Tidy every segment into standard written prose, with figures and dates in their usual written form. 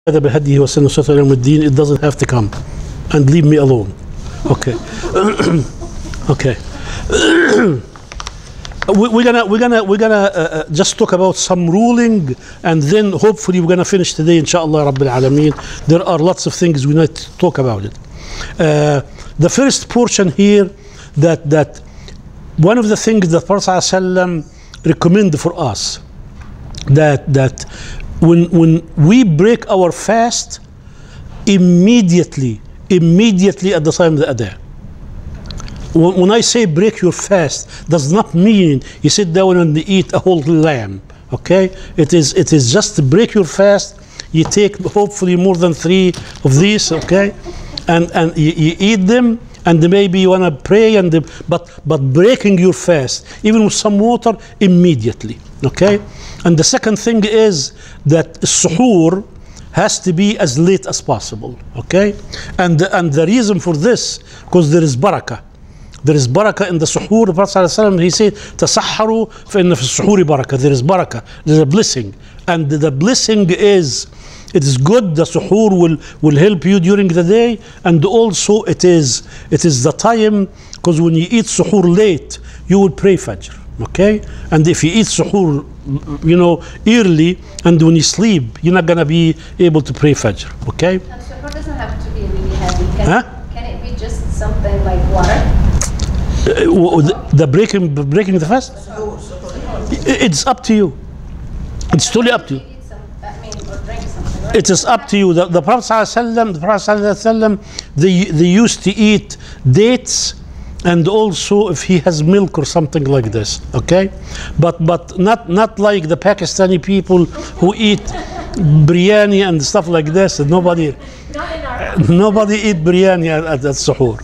بهديه وسنة يوم الدين. It doesn't have to come and leave me alone. Okay. Okay. We're gonna just talk about some ruling, and then hopefully we're gonna finish today, inshallah Rabbil Alameen. There are lots of things we need to talk about it. The first portion here, that one of the things that Prophet ﷺ recommended for us, that when we break our fast, immediately at the time of the adhan. When I say break your fast, does not mean you sit down and eat a whole lamb. Okay, it is just to break your fast. You take hopefully more than 3 of these. Okay, and you eat them, and maybe you want to pray, but breaking your fast even with some water immediately. Okay, and the second thing is that suhoor has to be as late as possible. Okay, and the reason for this, because there is barakah. There is barakah in the suhoor. The Prophet ﷺ, he said, "Tasahharu fa inna fi suhoori barakah." There is barakah. There is a blessing, and the blessing is, it is good. The suhoor will help you during the day, and also it is the time, because when you eat suhoor late, you will pray fajr. Okay, and if you eat suhoor, early, and when you sleep, you're not gonna be able to pray fajr. Okay. And suhoor doesn't have to be really heavy. Can it be just something like water? The breaking the fast? It's up to you. It's totally up to you. It is up to you. The Prophet ﷺ, they used to eat dates, and also if he has milk or something like this. Okay, but not like the Pakistani people who eat biryani and stuff like this. Nobody eat biryani at suhoor.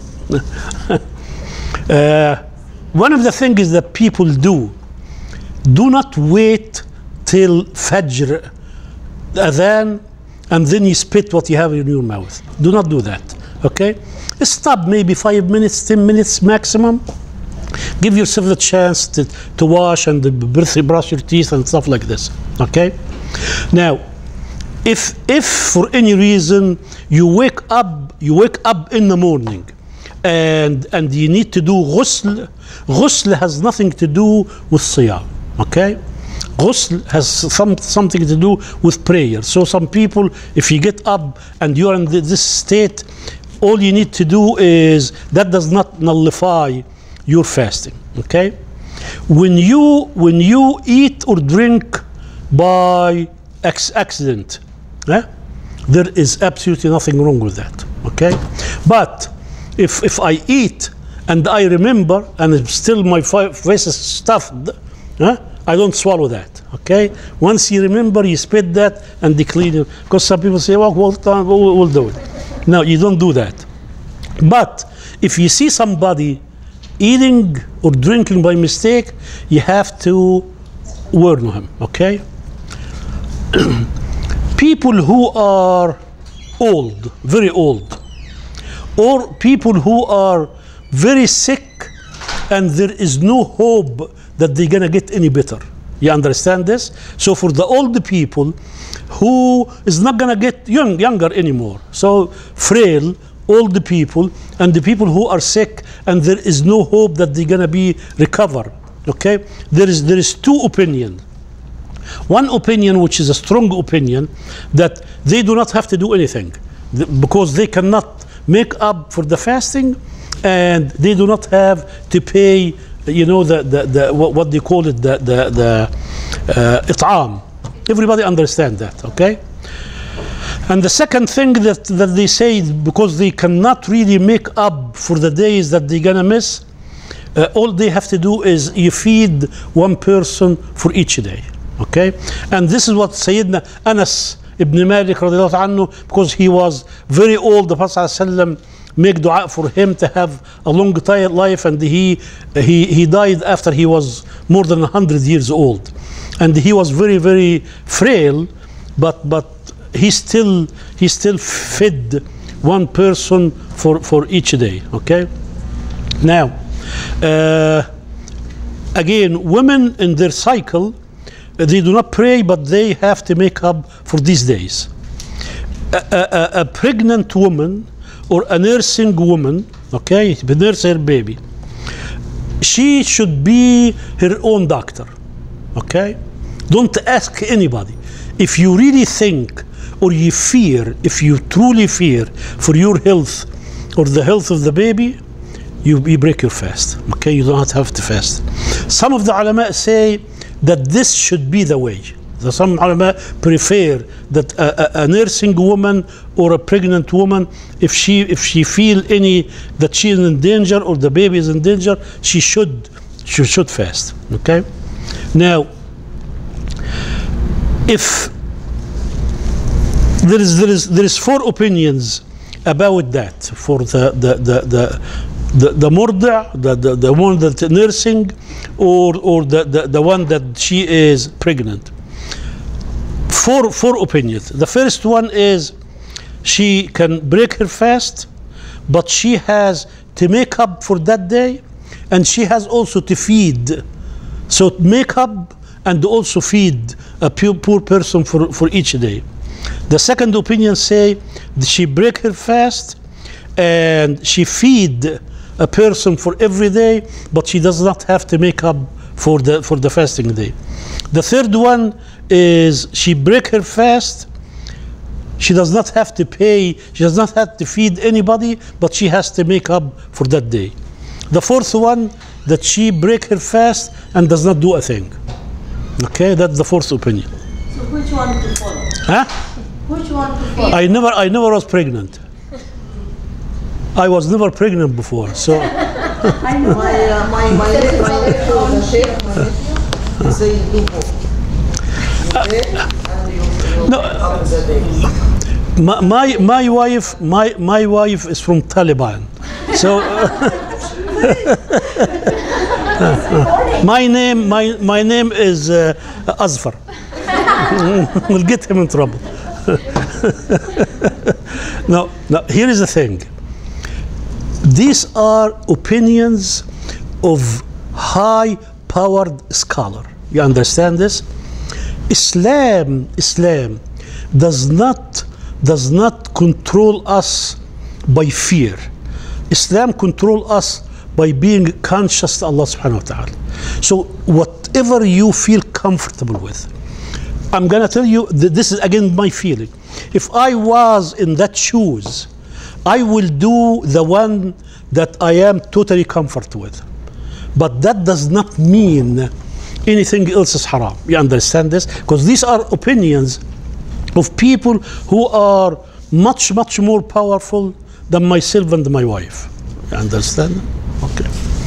One of the things that people do not wait till Fajr adhan and then you spit what you have in your mouth. Do not do that. Okay, stop maybe 5 minutes, 10 minutes maximum. Give yourself the chance to wash and brush your teeth and stuff like this. Okay, now if for any reason you wake up in the morning and you need to do ghusl. Ghusl has nothing to do with siyam. Okay, ghusl has something to do with prayer. So some people, if you get up and you're in this state, all you need to do is, that does not nullify your fasting. Okay, when you eat or drink by accident, there is absolutely nothing wrong with that. Okay, but if I eat and I remember and still my face is stuffed, I don't swallow that. Okay, once you remember, you spit that and you clean it. Because some people say, well, we'll do it. No, you don't do that. But if you see somebody eating or drinking by mistake, you have to warn him. Okay, people who are old, very old, or people who are very sick and there is no hope that they're gonna get any better. You understand this? So for the old people who is not gonna get younger anymore, so frail old people and the people who are sick and there is no hope that they're gonna be recover. Okay, there is 2 opinions. One opinion, which is a strong opinion, that they do not have to do anything because they cannot make up for the fasting, and they do not have to pay, what they call it, the it'am. Everybody understand that. Okay, and the second thing that they say, because they cannot really make up for the days that they're gonna miss, all they have to do is you feed one person for each day. Okay, and this is what Sayyidina Anas ibn Malik radiallahu anhu, because he was very old, the Prophet ﷺ make dua for him to have a long life, and he died after he was more than 100 years old, and he was very, very frail, but he still fed one person for each day. Okay, now again, women in their cycle, they do not pray, but they have to make up for these days. a pregnant woman or a nursing woman, okay, to nurse her baby, she should be her own doctor, okay? Don't ask anybody. If you really think or you fear, if you truly fear for your health or the health of the baby, you break your fast, okay? You don't have to fast. Some of the ulama say that this should be the way. Some ulama prefer that a nursing woman or a pregnant woman, if she feel any that she is in danger or the baby is in danger, she should fast. Okay. Now, if there is 4 opinions about that for the murda, the one that's nursing, or the one that she is pregnant. Four opinions. The first one is she can break her fast, but she has to make up for that day, and she has also to feed. So make up and also feed a poor person for each day. The second opinion say that she break her fast and she feed a person for every day, but she does not have to make up for the fasting day. The third one is she break her fast. She does not have to pay, she does not have to feed anybody, but she has to make up for that day. The fourth one, that she break her fast and does not do a thing. Okay, that's the fourth opinion. So which one to follow? Huh? Which one to follow? I never was pregnant. I was never pregnant before, so. I know my nephew, say do both. No, my wife is from Taliban, so my name is Azfar. We'll get him in trouble. Now here is the thing. These are opinions of high-powered scholar. You understand this? Islam does not control us by fear. Islam control us by being conscious to Allah subhanahu wa ta'ala. So whatever you feel comfortable with, I'm gonna tell you that this is again my feeling. If I was in that shoes, I will do the one that I am totally comfortable with. But that does not mean anything else is haram. You understand this? Because these are opinions of people who are much more powerful than myself and my wife. You understand? Okay.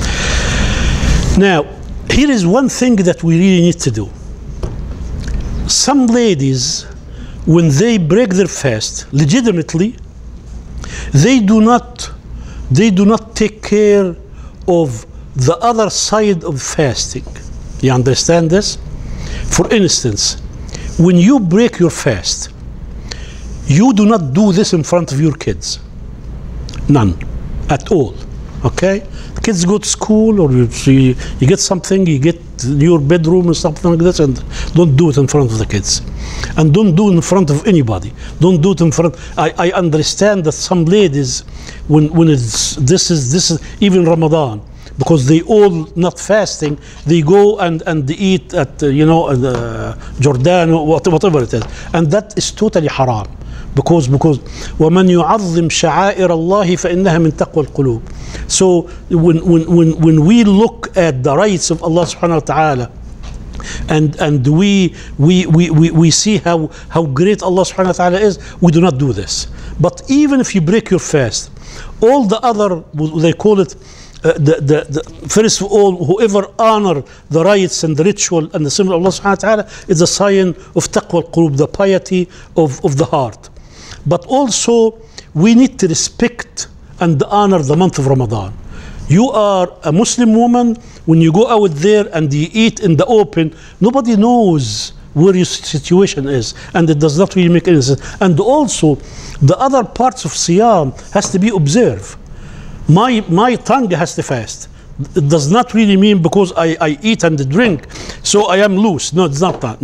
Now, here is one thing that we really need to do. Some ladies, when they break their fast, legitimately, they do not take care of the other side of fasting. You understand this? For instance, when you break your fast, you do not do this in front of your kids. None. At all. Okay? The kids go to school, or you get something, you get your bedroom or something like this, and don't do it in front of the kids. And don't do it in front of anybody. Don't do it in front. I understand that some ladies, when this is even Ramadan, because they all not fasting, they go and they eat at Jordan or whatever it is, and that is totally haram, because وَمَنْ يُعَظِّمْ شَعَائِرَ اللَّهِ فَإِنَّهَا مِنْ تَقْوَى الْقُلُوبِ. So when we look at the rights of Allah subhanahu wa ta'ala, and we see how great Allah subhanahu wa ta'ala is, we do not do this. But even if you break your fast, all the other, they call it, first of all, whoever honor the rights and the ritual and the symbol of Allah subhanahu wa ta'ala is a sign of taqwa al-qulub, the piety of the heart. But also, we need to respect and honor the month of Ramadan. You are a Muslim woman, when you go out there and you eat in the open, nobody knows where your situation is, and it does not really make any sense. And also, the other parts of Siyam has to be observed. My tongue has to fast. It does not really mean because I eat and drink, so I am loose. No, it's not that. No.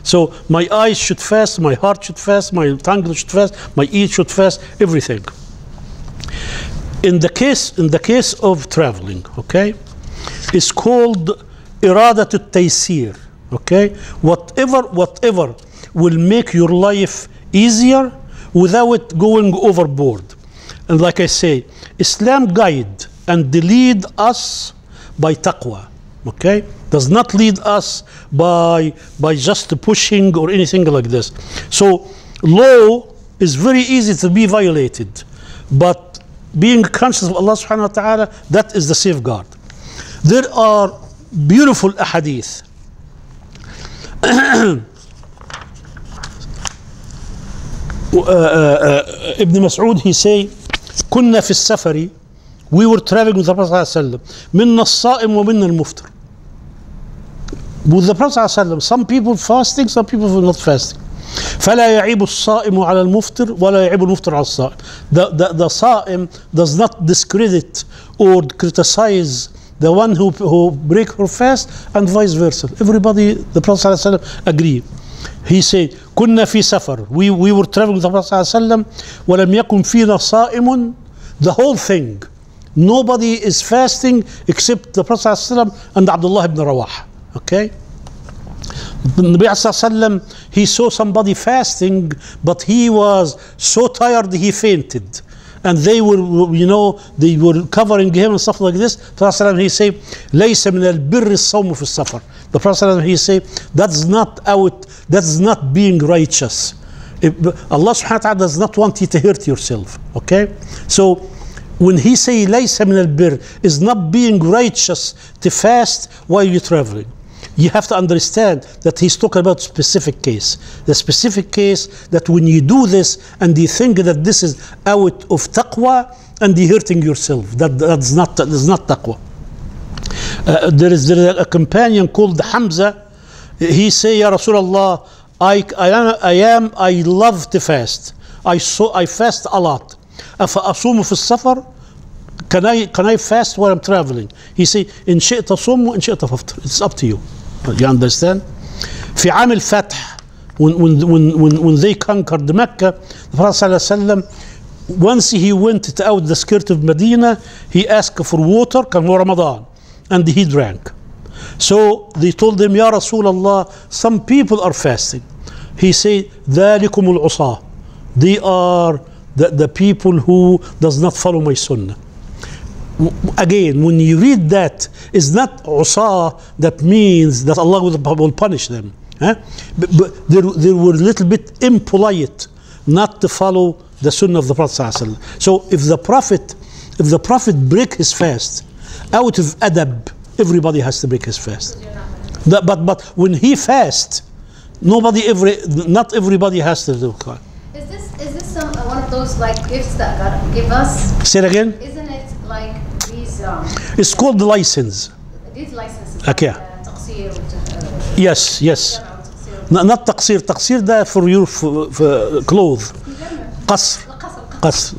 So my eyes should fast, my heart should fast, my tongue should fast, my ear should fast, everything. In the case of traveling, okay, it's called iradat al-taysir, okay? Whatever will make your life easier without going overboard. And like I say, Islam guide and lead us by taqwa, okay? Does not lead us by just pushing or anything like this. So law is very easy to be violated, but being conscious of Allah subhanahu wa ta'ala, that is the safeguard. There are beautiful ahadith. Ibn Mas'ud, he say, كنا في السفر, we were traveling with the Prophet صلى الله عليه وسلم, منا الصائم ومنا المفطر. With the Prophet صلى الله عليه وسلم, some people fasting, some people not fasting. فلا يعيب الصائم على المفطر ولا يعيب المفطر على الصائم. The صائم does not discredit or criticize the one who break her fast, and vice versa. Everybody, the Prophet صلى الله عليه وسلم agree. He said, كنا في سفر, we were traveling with the Prophet صلى الله عليه وسلم, ولم يكن فينا صائم, the whole thing. Nobody is fasting except the Prophet صلى الله عليه وسلم and Abdullah ibn Rawaha. Okay? The Nabi ﷺ, he saw somebody fasting, but he was so tired he fainted. And they were, they were covering him and stuff like this. The Prophet ﷺ, he said, لَيْسَ مِنَ الْبِرِّ الصَّوْمُ فِي السَّفَرِ. The Prophet ﷺ, he said, that's not being righteous. Allah subhanahu wa ta'ala does not want you to hurt yourself. Okay? So when he say لَيْسَ مِنَ الْبِرِّ, is not being righteous to fast while you're traveling. You have to understand that he's talking about specific case. The specific case that when you do this and you think that this is out of taqwa and you're hurting yourself, that's not taqwa. There is a companion called Hamza. He say, Ya Rasulullah, I love to fast. I fast a lot. أفأصوم في السفر? Can I fast while I'm traveling? He say, إن شئت صوم وإن شئت فافطر. It's up to you. You understand? في عام الفتح, when they conquered Mecca, the Prophet صلى الله عليه وسلم, once he went out the skirt of Medina, he asked for water, كان هو Ramadan, and he drank. So they told him, Ya Rasulullah, some people are fasting. He said, ذلكم العصاة. They are the people who does not follow my sunnah. Again, when you read that, it's not usah, that means that Allah will punish them. But they were a little bit impolite not to follow the sunnah of the Prophet ﷺ. So if the Prophet break his fast out of adab, everybody has to break his fast. But when he fasts, not everybody has to do it. Is this one of those like gifts that God give us? Say it again. Isn't it like these? It's called the license. These licenses. Okay. تقصير. Yes. Not taqsir. Taqsir that for your clothes. Qasr.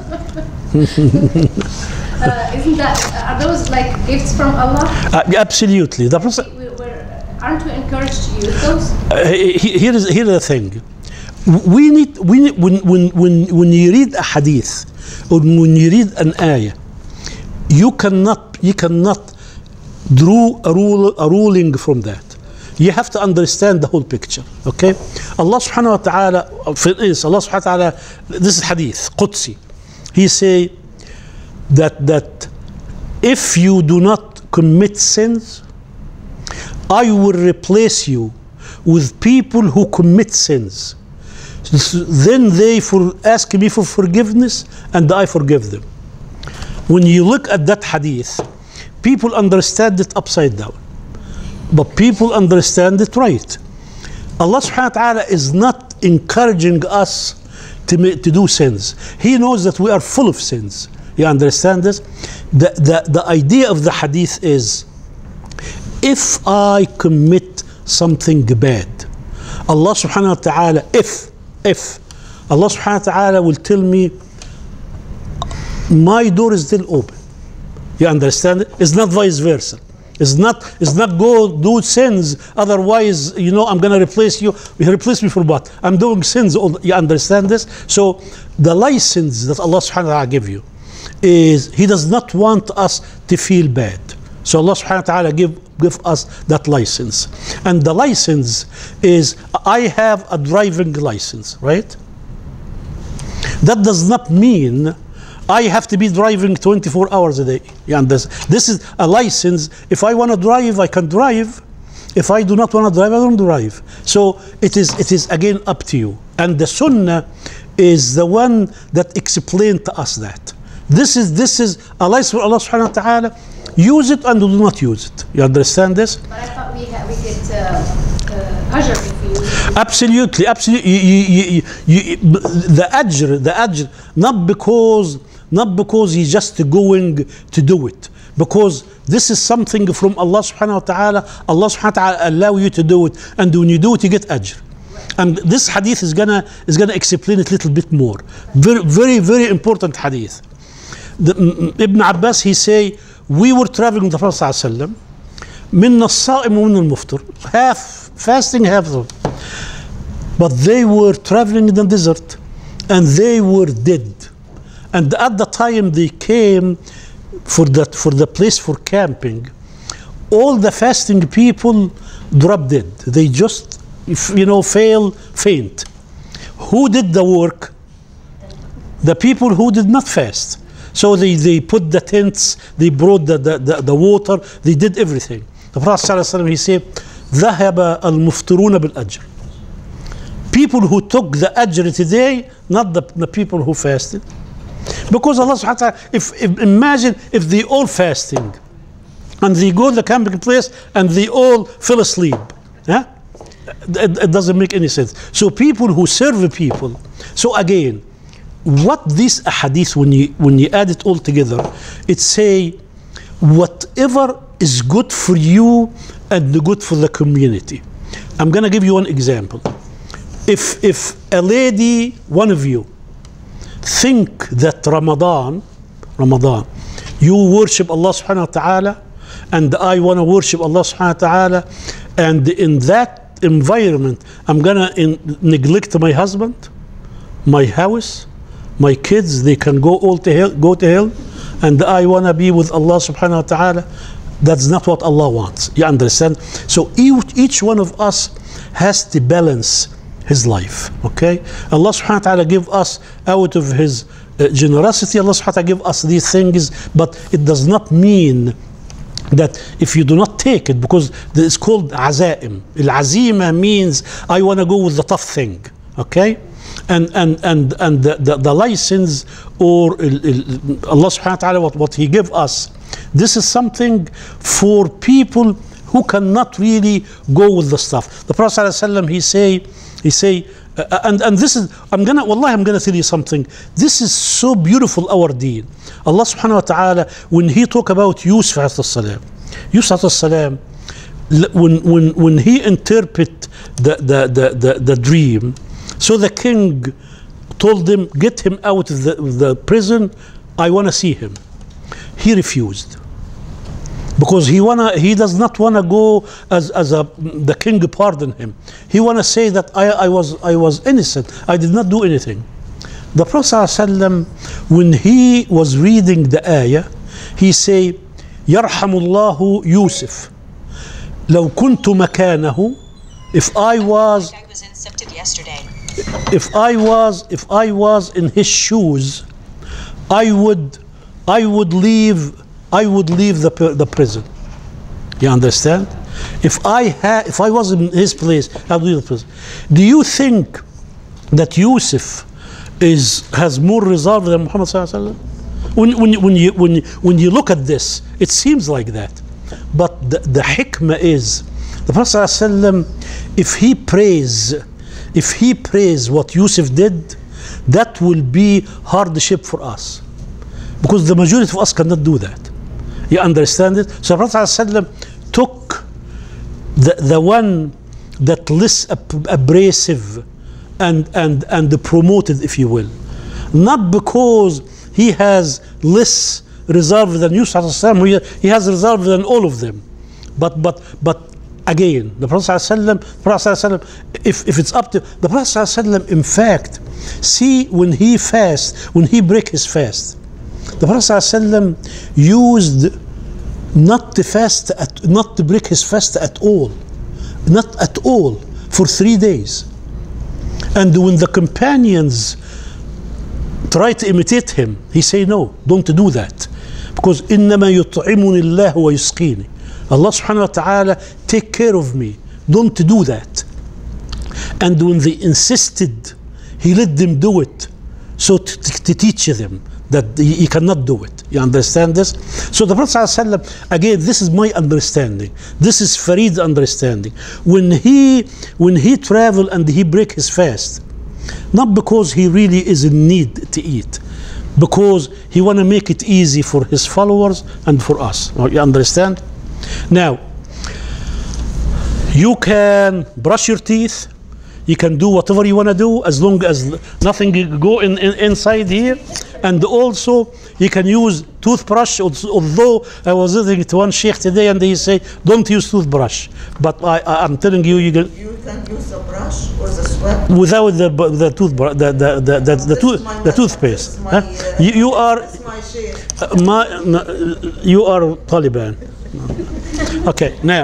Isn't that? Are those like gifts from Allah? Absolutely. The Prophet. Aren't we encouraged to use those? Here is the thing. We need when you read a hadith or when you read an ayah, you cannot draw a ruling from that. You have to understand the whole picture. Okay? Allah subhanahu wa ta'ala, Allah subhanahu wa ta'ala, this is hadith Qudsi. He say that if you do not commit sins, I will replace you with people who commit sins. Then they ask me for forgiveness and I forgive them. When you look at that hadith, people understand it upside down, but people understand it right. Allah subhanahu wa ta'ala is not encouraging us to do sins. He knows that we are full of sins. You understand this? The idea of the hadith is, if I commit something bad, Allah subhanahu wa ta'ala, if Allah subhanahu wa ta'ala will tell me, my door is still open. You understand it? It's not vice versa. It's not go do sins. Otherwise, I'm gonna replace you. You replace me for what? I'm doing sins. You understand this? So the license that Allah subhanahu wa ta'ala give you is He does not want us to feel bad. So Allah subhanahu wa ta'ala give us that license. And the license is, I have a driving license, right? That does not mean I have to be driving 24 hours a day. You understand? This is a license. If I want to drive, I can drive. If I do not want to drive, I don't drive. So it is again up to you. And the Sunnah is the one that explained to us that. This is a license for Allah subhanahu wa ta'ala. Use it and do not use it. You understand this? But I thought we get ajr if we use it. Absolutely. The ajr, not because he's just going to do it, because this is something from Allah subhanahu wa ta'ala. Allah subhanahu wa ta'ala allow you to do it, and when you do it, you get ajr. And this hadith is gonna explain it a little bit more. Very, very, very important hadith. Ibn Abbas, he say, we were traveling with the Prophet sallallahu alaihi wasallam. منا الصائم ومنا المفطر. Half fasting, half. But they were traveling in the desert, and they were dead. And at the time they came for the place for camping, all the fasting people dropped dead. They just, faint. Who did the work? The people who did not fast. So they put the tents, they brought the water, they did everything. The Prophet ﷺ, he said, ذهب المفطرون بالأجر. People who took the ajr today, not the people who fasted. Because Allah subhanahu wa ta'ala, imagine if they all fasting and they go to the camping place and they all fell asleep. Yeah? It doesn't make any sense. So people who serve people. So again, what this hadith, when you add it all together, it say whatever is good for you and good for the community. I'm gonna give you one example. If a lady, one of you, think that Ramadan, you worship Allah subhanahu wa ta'ala, and I want to worship Allah subhanahu wa ta'ala, and in that environment I'm gonna neglect my husband, my house, my kids, they can go to hell, and I want to be with Allah subhanahu wa ta'ala. That's not what Allah wants. You understand? So each one of us has to balance his life. Okay? Allah subhanahu wa ta'ala give us out of his generosity, Allah subhanahu wa ta'ala give us these things, but it does not mean that if you do not take it, because it's called azaim. Al-azima means I want to go with the tough thing. Okay? And the license, or Allah subhanahu wa ta'ala, what He give us, this is something for people who cannot really go with the stuff. The Prophet sallallahu alaihi wasallam, he say, and this is, I'm gonna tell you something. This is so beautiful, our deen. Allah subhanahu wa ta'ala, when He talk about Yusuf alayhi salam, when he interpret the dream, so the king told him, get him out of the prison, I want to see him. He refused, because he does not want to go as the king pardon him. He want to say that I was innocent, I did not do anything. The Prophet ﷺ, when he was reading the ayah, he say, Yarhamullahu Yusuf. لو كنت مكانه, if I was in his shoes, I would leave the prison. You understand? If I was in his place, I would leave the prison. Do you think that Yusuf has more resolve than Muhammad sallallahu alaihi wasallam? When you look at this, it seems like that. But the hikmah is, the Prophet sallallahu alaihi wasallam, if he praise what Yusuf did, that will be hardship for us, because the majority of us cannot do that. You understand it? So the Prophet ﷺ took the one that less abrasive and promoted, if you will, not because he has less reserve than Yusuf ﷺ, he has reserve than all of them, But again, the Prophet ﷺ, if it's up to the Prophet ﷺ, in fact, see when he break his fast, the Prophet ﷺ used not to break his fast at all, not at all, for 3 days. And when the companions try to imitate him, he say, no, don't do that, because إنما يطعمني الله ويسقيني. Allah subhanahu wa ta'ala take care of me, don't do that. And when they insisted, he let them do it, so to teach them that he cannot do it. You understand this? So the Prophet ﷺ, again, this is my understanding, this is Farid's understanding, when he travel and he break his fast, not because he really is in need to eat, because he want to make it easy for his followers and for us. You understand? Now, you can brush your teeth, you can do whatever you want to do, as long as nothing go inside here. And also you can use toothbrush, although I was listening to one sheikh today and he say don't use toothbrush, but I'm telling you, you can use the brush or the sweat without the toothbrush, the toothpaste. You are you are Taliban. Okay, now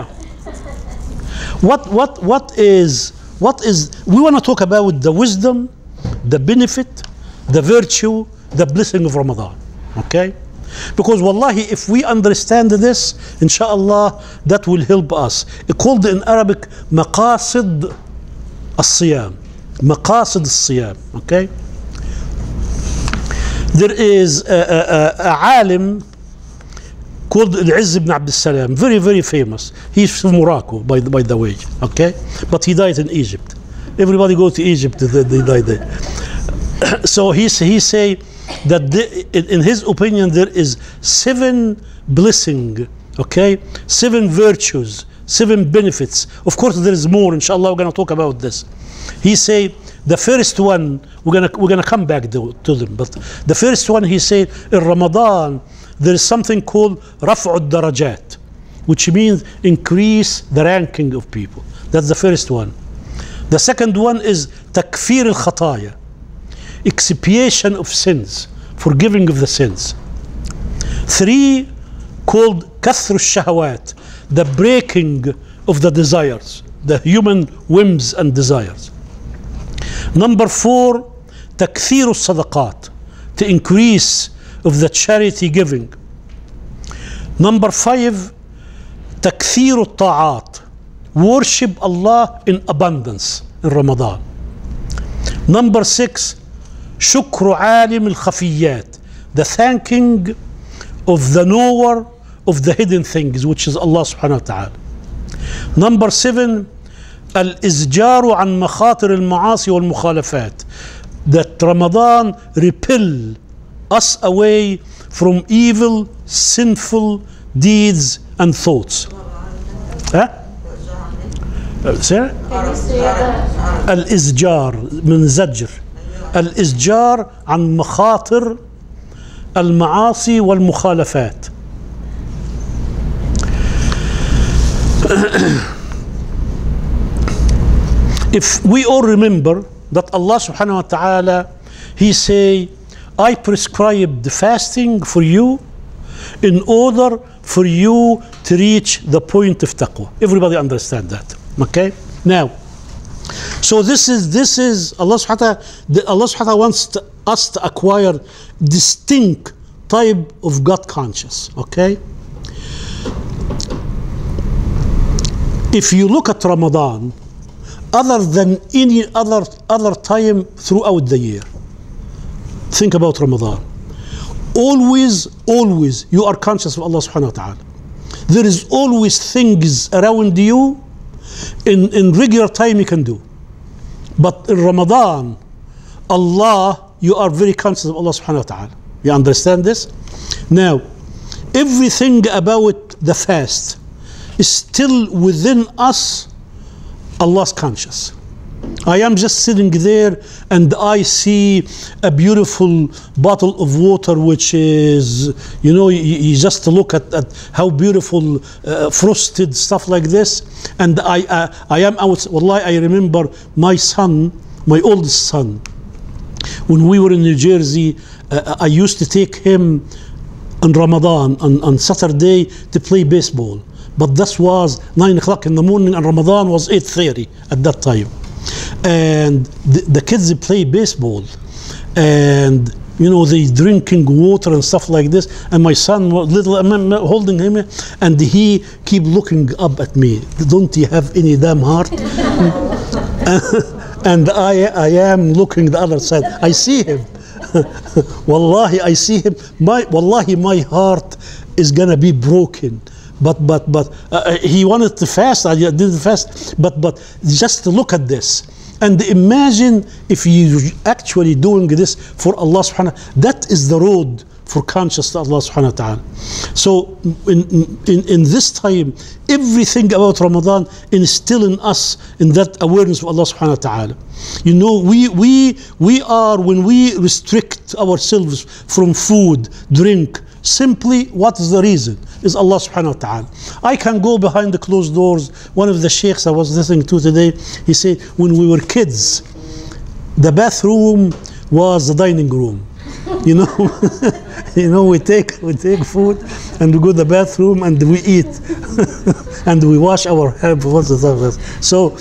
what is we want to talk about the wisdom, the benefit, the virtue, the blessing of Ramadan. Okay, because wallahi, if we understand this, inshallah, that will help us. It's called in Arabic maqasid al-siyam, maqasid al-siyam. Okay, there is a alim called Al-Izz ibn Abd al-Salam, very, very famous. He's from Morocco, by the way, okay? But he died in Egypt. Everybody go to Egypt, they died there. So he say that in his opinion, there is 7 blessings, okay? 7 virtues, 7 benefits. Of course, there is more, inshallah, we're gonna talk about this. He say, the first one, we're gonna come back to them, but the first one, he said, in Ramadan, there is something called raf'u darajat, which means increase the ranking of people. That's the first one. The second one is takfir al-khataya, expiation of sins, forgiving of the sins. 3, called kathru al-shahawat, the breaking of the desires, the human whims and desires. Number 4, takthir al-sadaqat, to increase of the charity giving. Number 5, takthir al-ta'at, worship Allah in abundance in Ramadan. Number 6, shukru alim al-khafiyat, the thanking of the knower of the hidden things, which is Allah subhanahu wa ta'ala. Number 7, al-izjaru an makhatir al-ma'asi wal-mukhalafat, that Ramadan repel us away from evil, sinful deeds and thoughts. Sir? الإزجار من زجر، الإزجار عن مخاطر المعاصي والمخالفات. If we all remember that Allah subhanahu wa ta'ala, he say, I prescribed the fasting for you in order for you to reach the point of taqwa. Everybody understand that, okay? Now, so this is Allah subhanahu wa ta'ala wants us to acquire distinct type of God conscious, okay? If you look at Ramadan, other than any other time throughout the year, think about Ramadan. Always you are conscious of Allah subhanahu wa ta'ala. There is always things around you in regular time you can do. But in Ramadan, Allah, you are very conscious of Allah subhanahu wa ta'ala. You understand this? Now, everything about the fast is still within us, Allah's conscious. I am just sitting there and I see a beautiful bottle of water, which is, you just look at how beautiful frosted stuff like this. And I am out. Wallahi, I remember my son, my oldest son, when we were in New Jersey, I used to take him on Ramadan, on Saturday, to play baseball. But this was 9 o'clock in the morning, and Ramadan was 8:30 at that time. And the kids, they play baseball, and they drinking water and stuff like this. And my son was little, I'm holding him, and he keep looking up at me. Don't you have any damn heart? And I am looking the other side. I see him. Wallahi, I see him. Wallahi, my heart is gonna be broken. But he wanted to fast. I didn't fast. But just to look at this and imagine if you actually doing this for Allah subhanahu. That is the road for conscious to Allah subhanahu wa ta'ala. So in this time, everything about Ramadan instill in us in that awareness of Allah subhanahu wa ta'ala. We are, when we restrict ourselves from food, drink, simply, what is the reason? Is Allah subhanahu wa ta'ala. I can go behind the closed doors. One of the sheikhs I was listening to today, he said, when we were kids, the bathroom was the dining room. We take food and we go to the bathroom and we eat and we wash our hands. So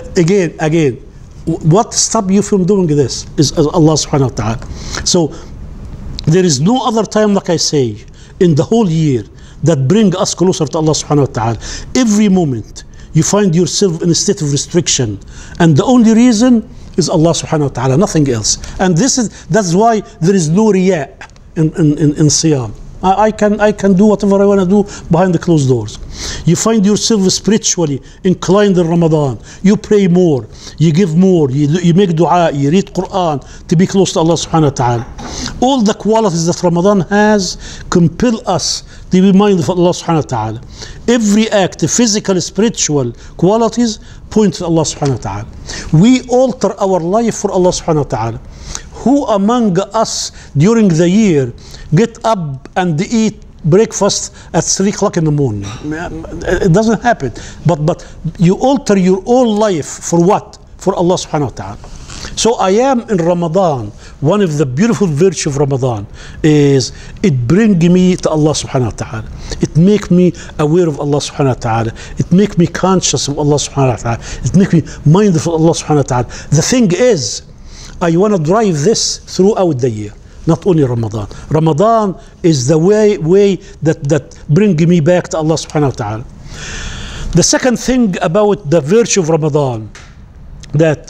again, what stop you from doing this is Allah subhanahu wa ta'ala. So there is no other time, like I say, in the whole year that bring us closer to Allah subhanahu wa ta'ala. Every moment you find yourself in a state of restriction, and the only reason is Allah subhanahu wa ta'ala, nothing else. And that's why there is no riya in Siyam. I can do whatever I want to do behind the closed doors. You find yourself spiritually inclined in Ramadan. You pray more, you give more, you make dua, you read Quran to be close to Allah subhanahu wa ta'ala. All the qualities that Ramadan has compel us to be mindful of Allah subhanahu wa ta'ala. Every act, physical, spiritual qualities point to Allah subhanahu wa ta'ala. We alter our life for Allah subhanahu wa ta'ala. Who among us during the year get up and eat breakfast at 3 o'clock in the morning? It doesn't happen. But you alter your whole life for what? For Allah subhanahu wa ta'ala. So I am in Ramadan. One of the beautiful virtues of Ramadan is it brings me to Allah subhanahu wa ta'ala. It makes me aware of Allah subhanahu wa ta'ala. It makes me conscious of Allah subhanahu wa ta'ala. It makes me mindful of Allah subhanahu wa ta'ala. The thing is, I want to drive this throughout the year, not only Ramadan. Ramadan is the way that brings me back to Allah subhanahu wa ta'ala. The second thing about the virtue of Ramadan, that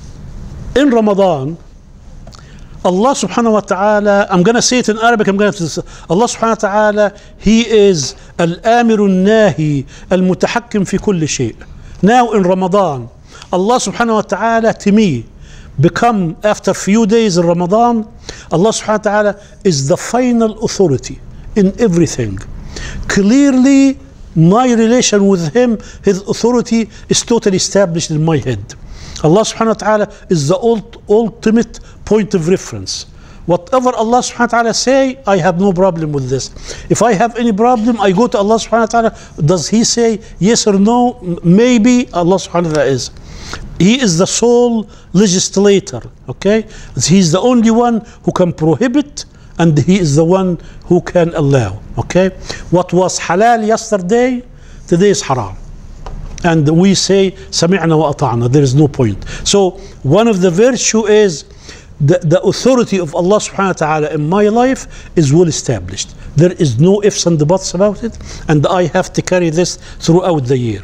in Ramadan, Allah subhanahu wa ta'ala, I'm going to say it in Arabic, Allah subhanahu wa ta'ala, He is al-amiru nahi al-mutahakkim fi kulli shay. Now in Ramadan, Allah subhanahu wa ta'ala to me become, after few days in Ramadan, Allah subhanahu wa ta'ala is the final authority in everything. Clearly, my relation with Him, His authority is totally established in my head. Allah subhanahu wa ta'ala is the ultimate point of reference. Whatever Allah subhanahu wa ta'ala say, I have no problem with this. If I have any problem, I go to Allah subhanahu wa ta'ala. Does He say yes or no? Maybe. Allah subhanahu wa ta'ala is. He is the sole legislator, okay? He's the only one who can prohibit, and He is the one who can allow, okay? What was halal yesterday, today is haram. And we say, sami'na wa ata'na, there is no point. So one of the virtue is the authority of Allah subhanahu wa ta'ala in my life is well established. There is no ifs and buts about it, and I have to carry this throughout the year.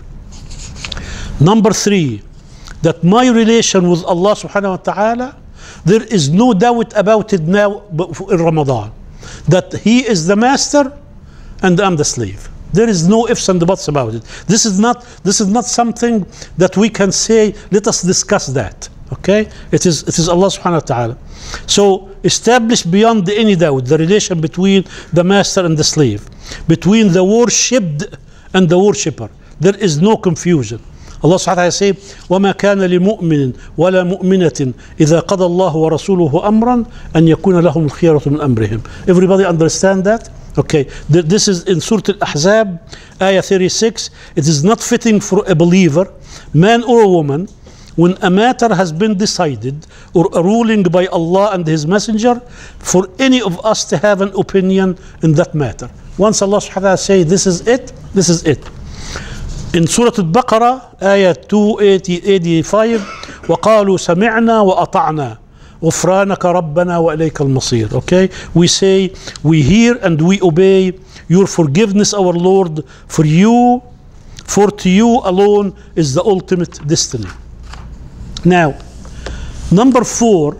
Number 3, that my relation with Allah subhanahu wa ta'ala, there is no doubt about it now in Ramadan, that He is the master and I'm the slave. There is no ifs and buts about it. This is not something that we can say, let us discuss that. Okay? It is Allah subhanahu wa ta'ala. So established beyond any doubt the relation between the master and the slave, between the worshipped and the worshipper. There is no confusion. Allah subhanahu wa ta'ala say, وَمَا كَانَ لِمُؤْمِنٍ وَلَا مُؤْمِنَةٍ إِذَا قَضَى اللَّهُ وَرَسُولُهُ أَمْرًا أَنْ يَكُونَ لَهُمُ الْخِيَرَةُ مِنْ أَمْرِهِمْ. Everybody understand that? Okay, this is in Surah Al-Ahzab, Ayah 36. It is not fitting for a believer, man or a woman, when a matter has been decided or a ruling by Allah and His Messenger, for any of us to have an opinion in that matter. Once Allah subhanahu wa ta'ala say, this is it, this is it. In Surah Al-Baqarah, Ayah 285, وَقَالُوا سَمِعْنَا وَأَطَعْنَا غُفْرَانَكَ رَبَّنَا وَإِلَيْكَ الْمَصِيرُ. Okay, we say, we hear and we obey your forgiveness, our Lord, for to you alone is the ultimate destiny. Now, number 4,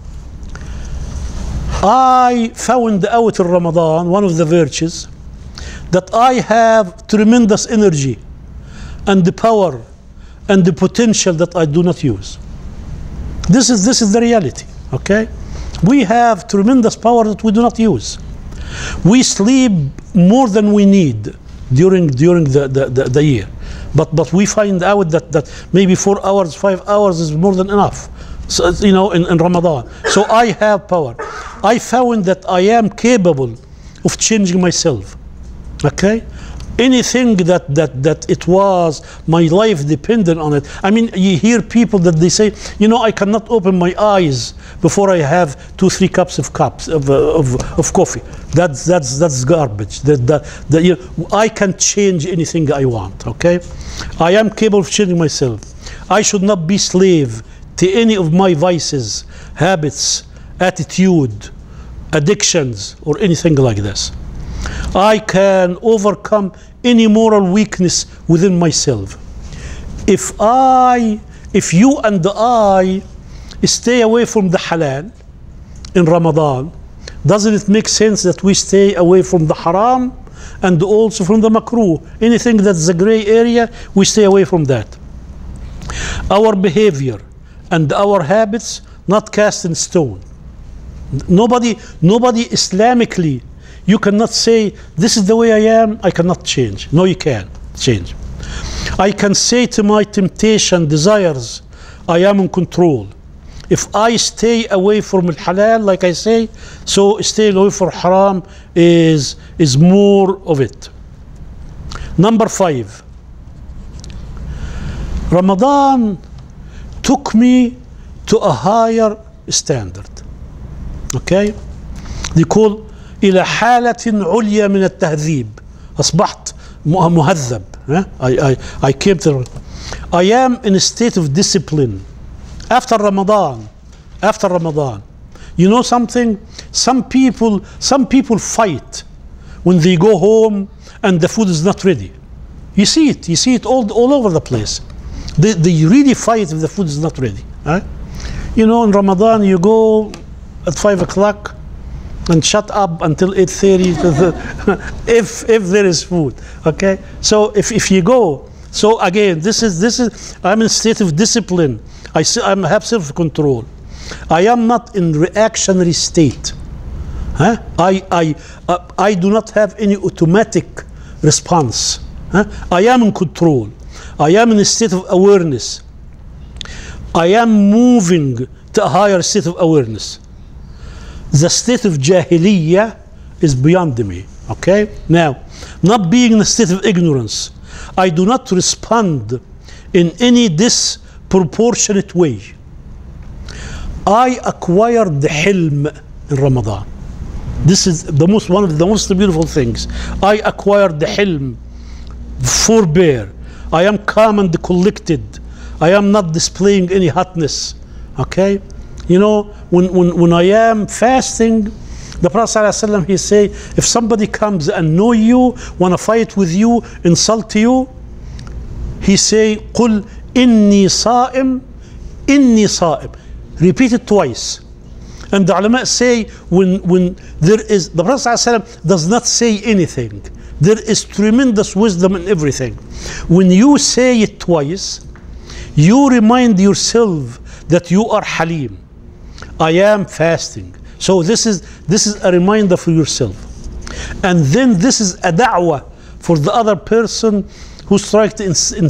I found out in Ramadan, one of the virtues, that I have tremendous energy and the power and the potential that I do not use. This is the reality, okay? We have tremendous power that we do not use. We sleep more than we need during the year. But we find out that maybe 4 hours, 5 hours is more than enough. So, you know, in Ramadan. So I have power. I found that I am capable of changing myself. Okay? Anything that it was my life depended on it. I mean, you hear people that they say, you know, I cannot open my eyes before I have 2-3 cups of coffee. That's garbage. You know, I can change anything I want. Okay, I am capable of changing myself. I should not be slave to any of my vices, habits, attitude, addictions, or anything like this. I can overcome any moral weakness within myself. If you and I stay away from the halal in Ramadan, doesn't it make sense that we stay away from the haram and also from the makruh? Anything that's a gray area, we stay away from that. Our behavior and our habits not cast in stone. Nobody Islamically, you cannot say, this is the way I am, I cannot change. No, you can change. I can say to my temptation, desires, I am in control. If I stay away from al-halal, like I say, so staying away from haram is more of it. Number 5. Ramadan took me to a higher standard. Okay? They call إلى حالة عليا من التهذيب. أصبحت مهذب. I came to. I am in a state of discipline. After Ramadan, you know something? Some people fight when they go home and the food is not ready. You see it all over the place. They really fight if the food is not ready. You know, in Ramadan you go at 5 o'clock and shut up until 8:30 if there is food. Okay, so if you go, so again, this is I'm in a state of discipline. I have self-control. I am not in reactionary state. I do not have any automatic response. I am in control. I am in a state of awareness. I am moving to a higher state of awareness. The state of jahiliyyah is beyond me. Okay? Now, not being in a state of ignorance, I do not respond in any disproportionate way. I acquired the hilm in Ramadan. This is one of the most beautiful things. I acquired the hilm, forbear. I am calm and collected. I am not displaying any hotness. Okay? You know, when I am fasting, the Prophet ﷺ, he say, if somebody comes and annoy you, want to fight with you, insult you, he say, قُلْ إِنِّي صَائِمٌ إِنِّي صَائِمٌ. Repeat it twice. And the ulama say, when there is, the Prophet ﷺ does not say anything. There is tremendous wisdom in everything. When you say it twice, you remind yourself that you are halim. I am fasting. So this is a reminder for yourself. And then this is a da'wah for the other person who's trying to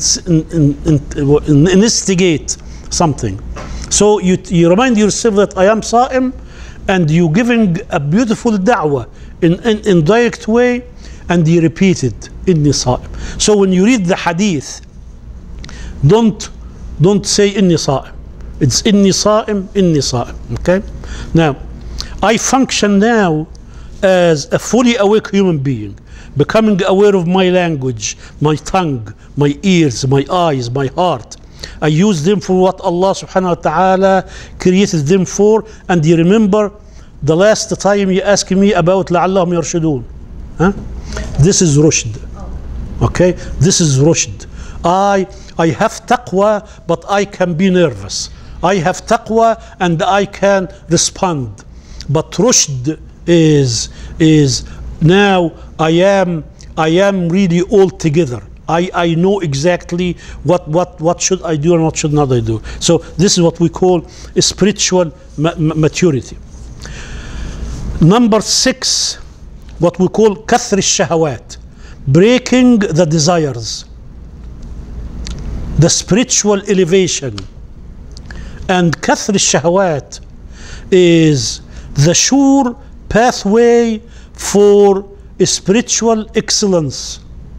instigate something. So you remind yourself that I am Sa'im, and you giving a beautiful da'wah in direct way, and you repeat it, Inni Sa'im. So when you read the hadith, don't say Inni Sa'im. It's Inni Sa'im, Inni Sa'im. Okay? Now, I function now as a fully awake human being, becoming aware of my language, my tongue, my ears, my eyes, my heart. I use them for what Allah subhanahu wa ta'ala created them for. And you remember the last time you asked me about لَعَلَّهُمْ يَرْشُدُونَ. Huh? This is rushd. Okay? This is rushd. I have taqwa, but I can be nervous. I have taqwa and I can respond. But rushd is now I am really all together. I know exactly what should I do and what should not I do. So this is what we call spiritual maturity. Number 6, what we call kathri shahawat, breaking the desires, the spiritual elevation. And kathri shahawat is the sure pathway for spiritual excellence,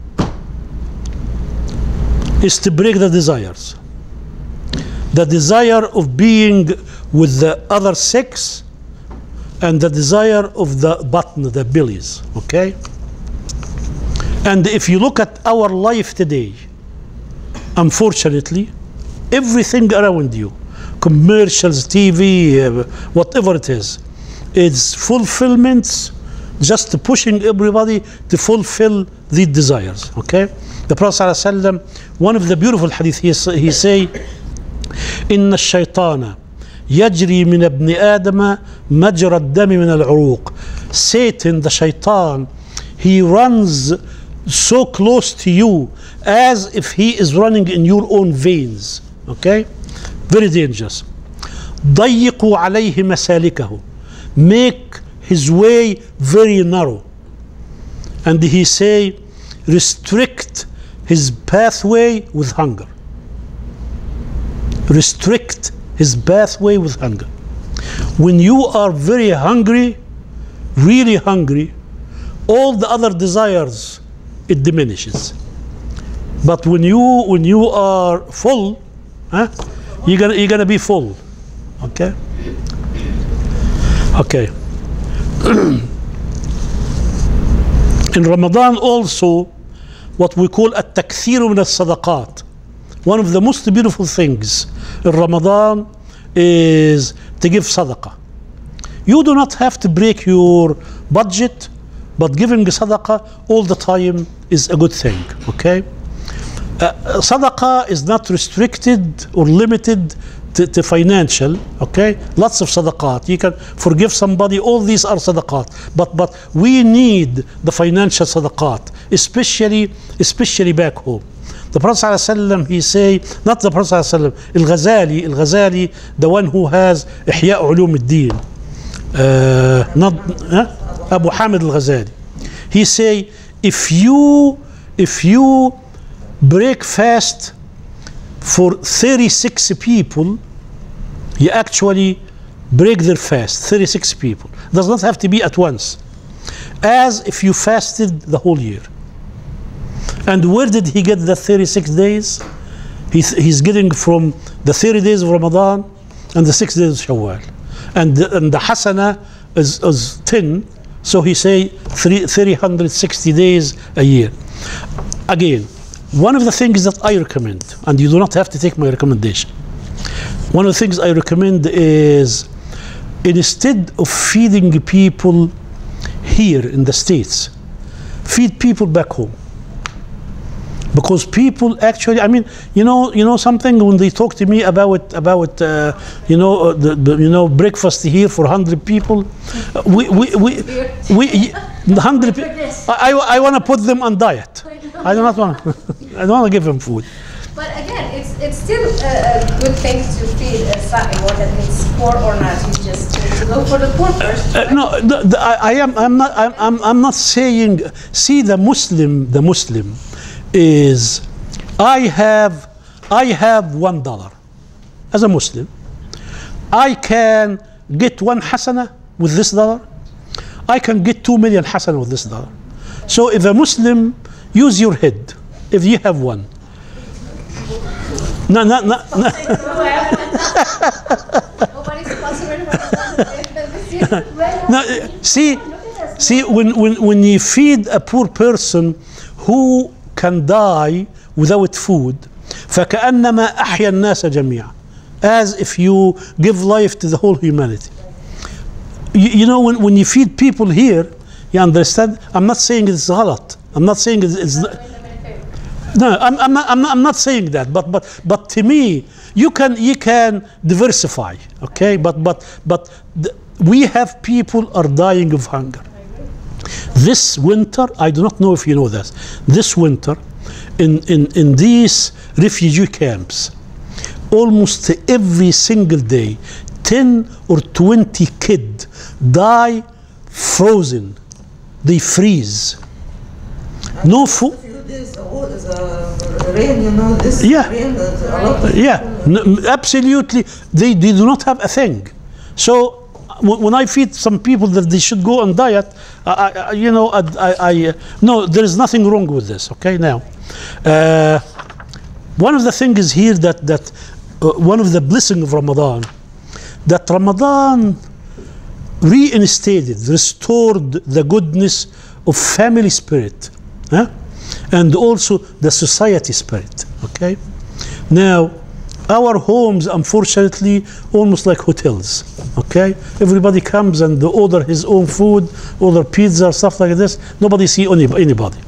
is to break the desires. The desire of being with the other sex and the desire of the button, the bellies. Okay? And if you look at our life today, unfortunately, everything around you, commercials, TV, whatever it is, it's fulfillments, just pushing everybody to fulfill these desires. Okay? The Prophet ﷺ, one of the beautiful hadith, he say, إن الشيطان يجري من ابن آدم مجرى الدم من العروق. Satan, the shaitan, he runs so close to you as if he is running in your own veins. Okay? Very dangerous. ضيقوا عليه مسالكه. Make his way very narrow. And he say, restrict his pathway with hunger. Restrict his pathway with hunger. When you are very hungry, really hungry, all the other desires, it diminishes. But when you are full, huh, you're gonna be full. Okay? Okay. In Ramadan also, what we call at-takthir min as-sadaqat. One of the most beautiful things in Ramadan is to give sadaqah. You do not have to break your budget, but giving sadaqah all the time is a good thing. Okay? Sadaqah is not restricted or limited to financial. Okay? Lots of sadaqat. You can forgive somebody. All these are sadaqat. But we need the financial sadaqat, especially back home. The Prophet ﷺ, he say, not the Prophet ﷺ, Al-Ghazali, the one who has Ihya Ulum al-Din, Abu Hamid Al-Ghazali. He say, if you break fast for 36 people, you actually break their fast, 36 people. Does not have to be at once. As if you fasted the whole year. And where did he get the 36 days? He's getting from the 30 days of Ramadan and the 6 days of Shawwal. And the Hasana is 10, so he say 360 days a year. Again, one of the things that I recommend, and you do not have to take my recommendation, one of the things I recommend is, instead of feeding people here in the States, feed people back home. Because people actually, I mean, you know something, when they talk to me about breakfast here for 100 people, we 100 people, I want to put them on diet. I do not want I don't want to give them food. But again, it's still a good thing to feed a sa'im, whether it's poor or not. You just to go for the poor first. Right? No, I'm not saying. See, the Muslim is I have $1 as a Muslim. I can get 1 hasana with this dollar. I can get 2 million hasana with this dollar. So if a Muslim, use your head if you have one. No. Nobody's sponsoring Ramadan. No, see, when you feed a poor person who can die without food, فكأنما أحيا الناس جميعا, as if you give life to the whole humanity. You know, when you feed people here, you understand. I'm not saying it's غلط. I'm not saying it's no. I'm not saying that. But to me, you can diversify. Okay, but we have people are dying of hunger. This winter, I do not know if you know this. This winter, in these refugee camps, almost every single day, 10 or 20 kids die frozen. They freeze. No food. A few days ago, the rain, you know, this Yeah. rain, a lot of Absolutely. They do not have a thing. So when I feed some people that they should go on diet, no, there is nothing wrong with this. Okay, now, one of the things here that one of the blessings of Ramadan, that Ramadan reinstated, restored the goodness of family spirit, and also the society spirit. Okay, now our homes, unfortunately, almost like hotels. Okay, everybody comes and they order his own food, order pizza, stuff like this. Nobody see anybody.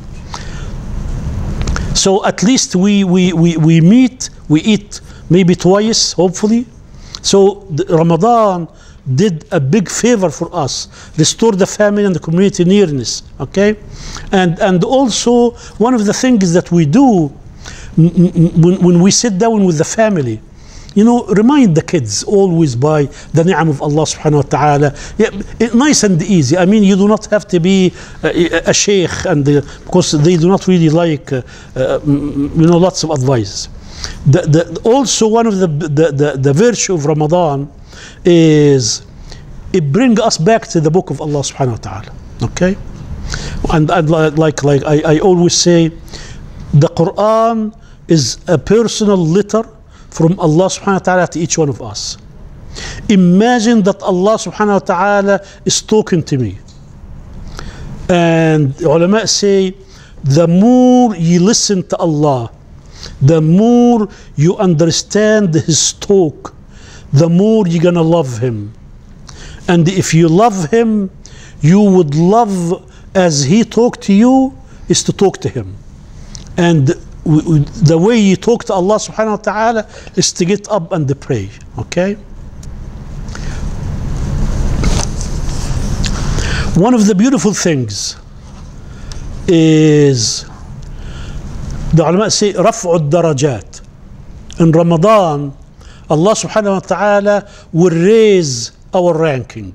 So at least we meet, we eat maybe twice, hopefully. So Ramadan did a big favor for us, restore the family and the community nearness. Okay, and also one of the things that we do when we sit down with the family, you know, remind the kids always by the ni'am of Allah subhanahu wa ta'ala. Yeah, nice and easy. I mean, you do not have to be a sheikh, and because they do not really like lots of advice. Also one of the virtue of Ramadan is it brings us back to the book of Allah subhanahu wa ta'ala. Okay, and like I always say, the Quran is a personal letter from Allah subhanahu wa ta'ala to each one of us. Imagine that Allah subhanahu wa ta'ala is talking to me, and ulama say the more you listen to Allah, the more you understand his talk, the more you're gonna love him. And if you love him, you would love as he talked to you is to talk to him. And the way you talk to Allah subhanahu wa ta'ala is to get up and to pray. Okay, one of the beautiful things is the ulama say رفع الدرجات. In Ramadan, Allah subhanahu wa ta'ala will raise our ranking.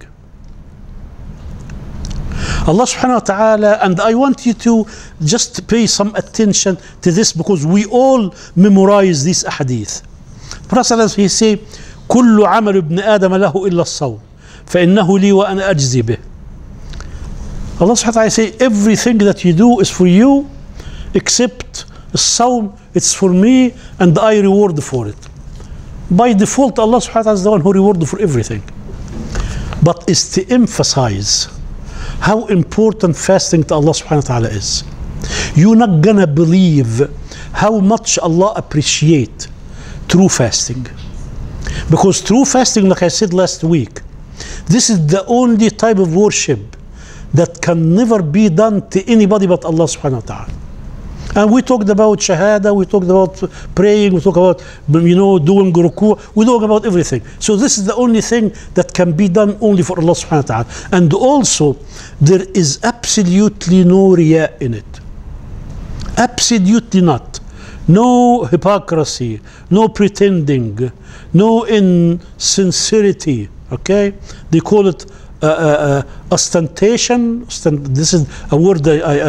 Allah subhanahu wa ta'ala, and I want you to just pay some attention to this, because we all memorize these ahadith. Prophet he say, كل عمل ابن آدم له إلا الصوم فإنه لي وأنا أجزي به. Allah subhanahu wa ta'ala say, everything that you do is for you except الصوم, it's for me and I reward for it. By default, Allah subhanahu wa ta'ala is the one who rewards for everything. But it's to emphasize how important fasting to Allah subhanahu wa ta'ala is. You're not gonna believe how much Allah appreciate true fasting. Because true fasting, like I said last week, this is the only type of worship that can never be done to anybody but Allah subhanahu wa ta'ala. And we talked about shahada, we talked about praying, we talked about doing ruku, we talk about everything. So this is the only thing that can be done only for Allah subhanahu wa ta'ala. And also there is absolutely no riya in it. Absolutely not. No hypocrisy, no pretending, no insincerity. Okay? They call it ostentation. This is a word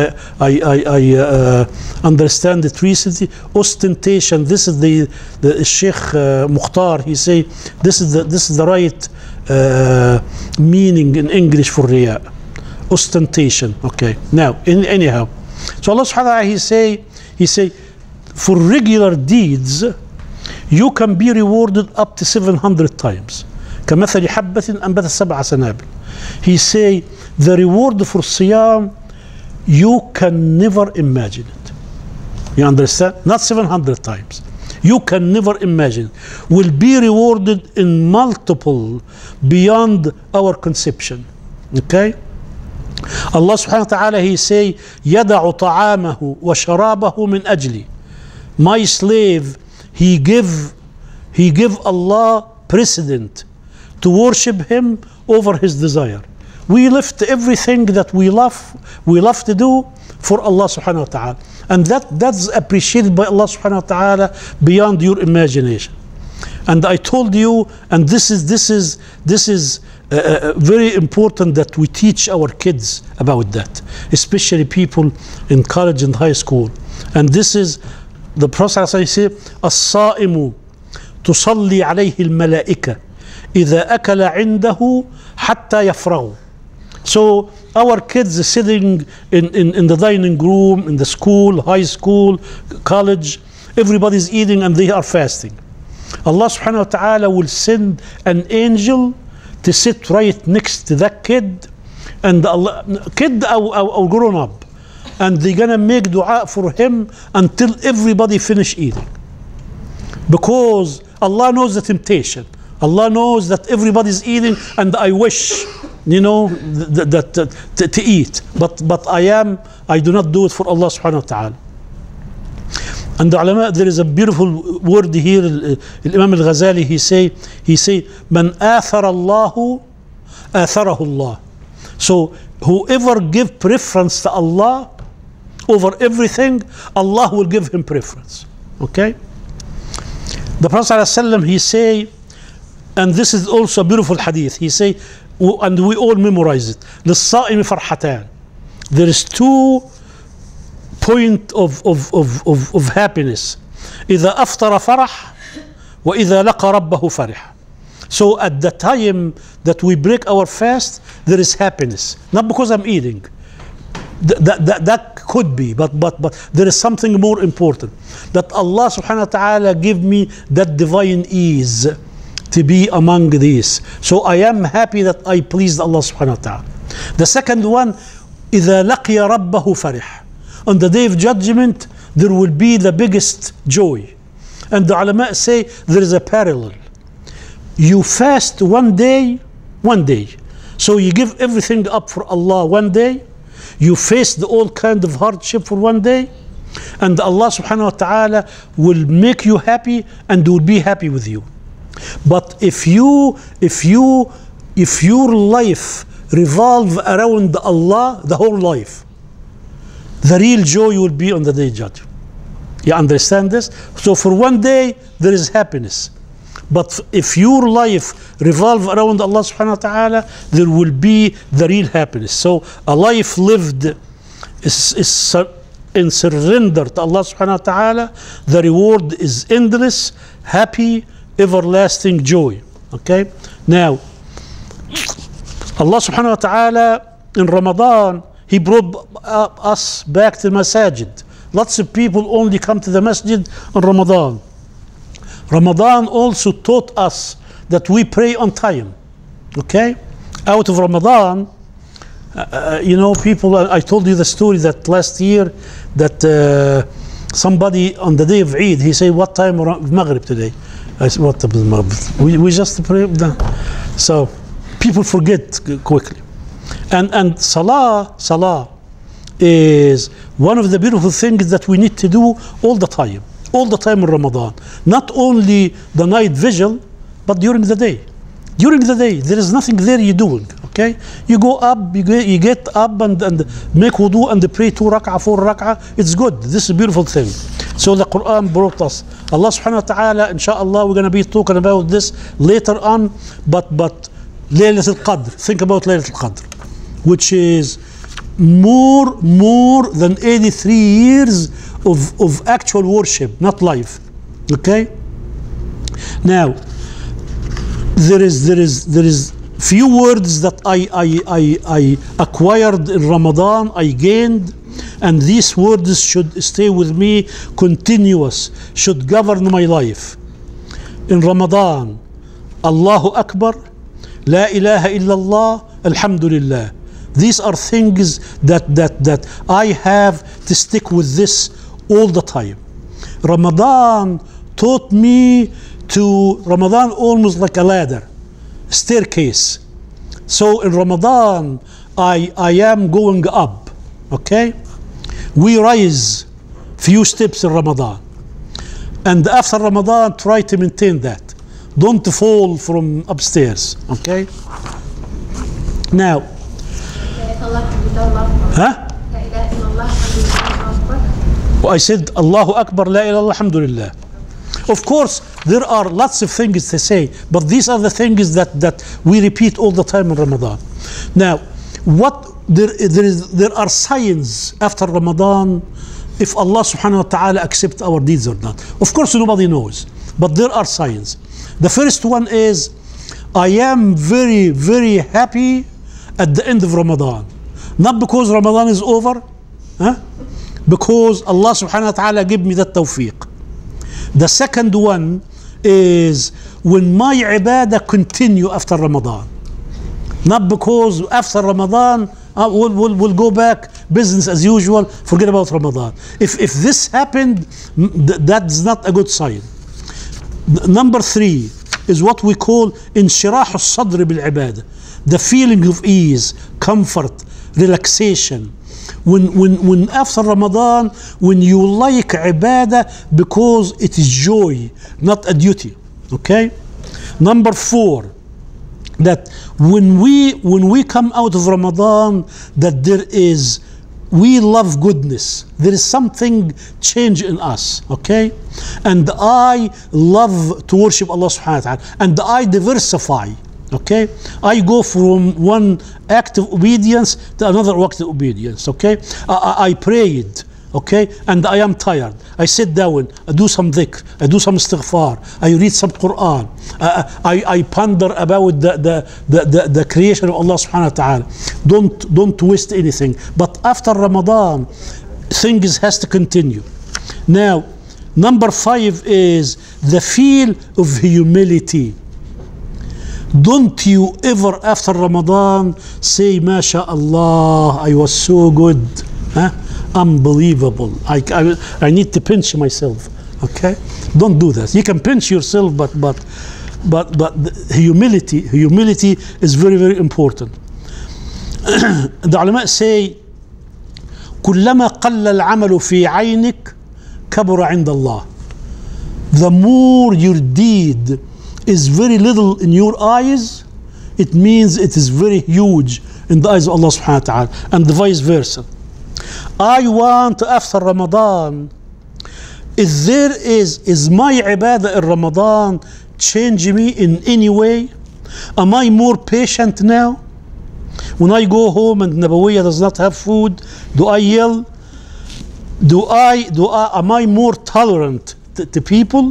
I understand it recently. Ostentation. This is the Sheikh Mukhtar. He say this is the right meaning in English for riya. Ostentation. Okay. Now, anyhow, so Allah Subhanahu wa Taala He say for regular deeds you can be rewarded up to 700 times. كمثل حبة أنبتت 7 سنابل. He say the reward for Siyam you can never imagine it. You understand? Not 700 times. You can never imagine. Will be rewarded in multiple beyond our conception. Okay? Allah subhanahu wa ta'ala He say يدع طعامه وشرابه من أجلي. My slave, he give Allah precedent to worship Him over his desire. We left everything that we love to do for Allah subhanahu wa ta'ala. And that's appreciated by Allah subhanahu wa ta'ala beyond your imagination. And I told you, and this is very important that we teach our kids about that, especially people in college and high school. And this is the Prophet I say, الصائم تصلي عليه الملائكة إذا أكل عنده حتى يفرغ. So our kids sitting in the dining room, in the school, high school, college, everybody's eating and they are fasting. Allah subhanahu wa ta'ala will send an angel to sit right next to that kid, and kid or grown up, and they're gonna make dua for him until everybody finish eating. Because Allah knows the temptation. Allah knows that everybody's eating and I wish, you know, to eat. But I do not do it for Allah subhanahu wa ta'ala. And the ulama, there is a beautiful word here, Imam al-Ghazali, he say, Man athara Allahu, atharahu Allah. So whoever give preference to Allah over everything, Allah will give him preference. Okay? The Prophet ﷺ, he say, and this is also a beautiful hadith, he say, and we all memorize it, للصائم فرحتان. There is 2 point of happiness. إذا أفطر فرح وإذا لقى ربه فرح. So at the time that we break our fast, there is happiness. Not because I'm eating. That could be, but there is something more important. That Allah subhanahu wa ta'ala give me that divine ease to be among these. So I am happy that I pleased Allah subhanahu wa ta'ala. The second one, إذا لقي ربه فرح. On the day of judgment, there will be the biggest joy. And the ulama say there is a parallel. You fast one day. So you give everything up for Allah one day. You face the all kind of hardship for one day. And Allah subhanahu wa ta'ala will make you happy and will be happy with you. But if your life revolve around Allah, the whole life, the real joy will be on the day of judgment. You understand this? So for one day there is happiness, but if your life revolve around Allah subhanahu wa ta'ala, there will be the real happiness. So a life lived is in surrender to Allah subhanahu wa ta'ala, the reward is endless, happy, everlasting joy. Okay? Now, Allah subhanahu wa ta'ala in Ramadan, He brought us back to the masajid. Lots of people only come to the masjid on Ramadan. Ramadan also taught us that we pray on time. Okay? Out of Ramadan, you know, people, I told you the story that last year that somebody on the day of Eid, he said, what time of Maghrib today? I said, what time is Maghrib? We just pray. So people forget quickly. And Salah is one of the beautiful things that we need to do all the time in Ramadan. Not only the night vigil, but during the day. During the day, there is nothing there you're doing. Okay? You go up, you get up and make wudu and pray 2 rak'ah, 4 rak'ah. It's good. This is a beautiful thing. So the Quran brought us. Allah subhanahu wa ta'ala, inshallah, we're going to be talking about this later on. But Laylatul Qadr. Think about Laylatul Qadr, which is more than 83 years of actual worship, not life. Okay. Now, there is few words that I acquired in Ramadan, I gained, and these words should stay with me continuous, should govern my life. In Ramadan, Allahu Akbar, La ilaha illallah, Alhamdulillah. These are things that I have to stick with this all the time. Ramadan taught me to Ramadan almost like a ladder, staircase. So in Ramadan, I am going up. Okay, we rise few steps in Ramadan, and after Ramadan, try to maintain that. Don't fall from upstairs. Okay. Now, huh? I said Allahu Akbar, La ilaha illallah, Alhamdulillah. Of course, there are lots of things to say, but these are the things that we repeat all the time in Ramadan. Now, there are signs after Ramadan if Allah subhanahu wa ta'ala accepts our deeds or not. Of course, nobody knows, but there are signs. The first one is I am very, very happy at the end of Ramadan. Not because Ramadan is over, huh? Because Allah subhanahu wa ta'ala gave me that tawfiq. The second one is when my ibadah continue after Ramadan. Not because after Ramadan we'll go back business as usual, forget about Ramadan. If this happened, that's not a good sign. Number 3 is what we call انشراح الصدر بالعبادة, the feeling of ease, comfort, relaxation. When after Ramadan, when you like ibadah because it is joy, not a duty. Okay. Number 4, that when we come out of Ramadan, that we love goodness. There is something change in us, okay? And I love to worship Allah subhanahu wa ta'ala. And I diversify, okay? I go from one act of obedience to another act of obedience, okay? I prayed, okay? And I am tired. I sit down, I do some dhikr, I do some istighfar, I read some Quran, I ponder about the creation of Allah subhanahu wa ta'ala. Don't waste anything. But after Ramadan, things has to continue. Now, number 5 is the feel of humility. Don't you ever after Ramadan say, MashaAllah, I was so good. Huh? Unbelievable. I need to pinch myself. Okay? Don't do that. You can pinch yourself, but humility is very, very important. The ulama say, كلما قل العمل في عينك كبر عند الله. The more your deed is very little in your eyes, it means it is very huge in the eyes of Allah subhanahu wa ta'ala, and the vice versa. I want after Ramadan, is my ibadah in Ramadan change me in any way? Am I more patient now? When I go home and Nabawiyah does not have food, do I yell? Am I more tolerant to people?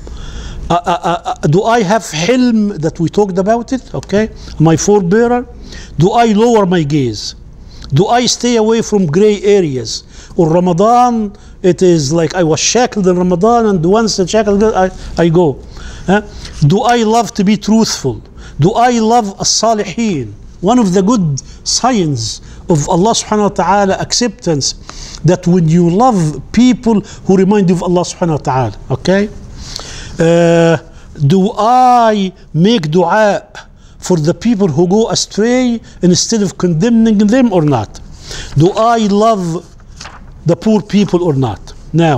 Do I have hilm that we talked about it? Okay, my forbearer. Do I lower my gaze? Do I stay away from gray areas? Or Ramadan, it is like I was shackled in Ramadan, and once the shackled, I go. Do I love to be truthful? Do I love as-salihin? One of the good signs of Allah subhanahu wa ta'ala acceptance, that when you love people who remind you of Allah subhanahu wa ta'ala. Okay? Do I make dua for the people who go astray instead of condemning them or not? Do I love the poor people or not? Now,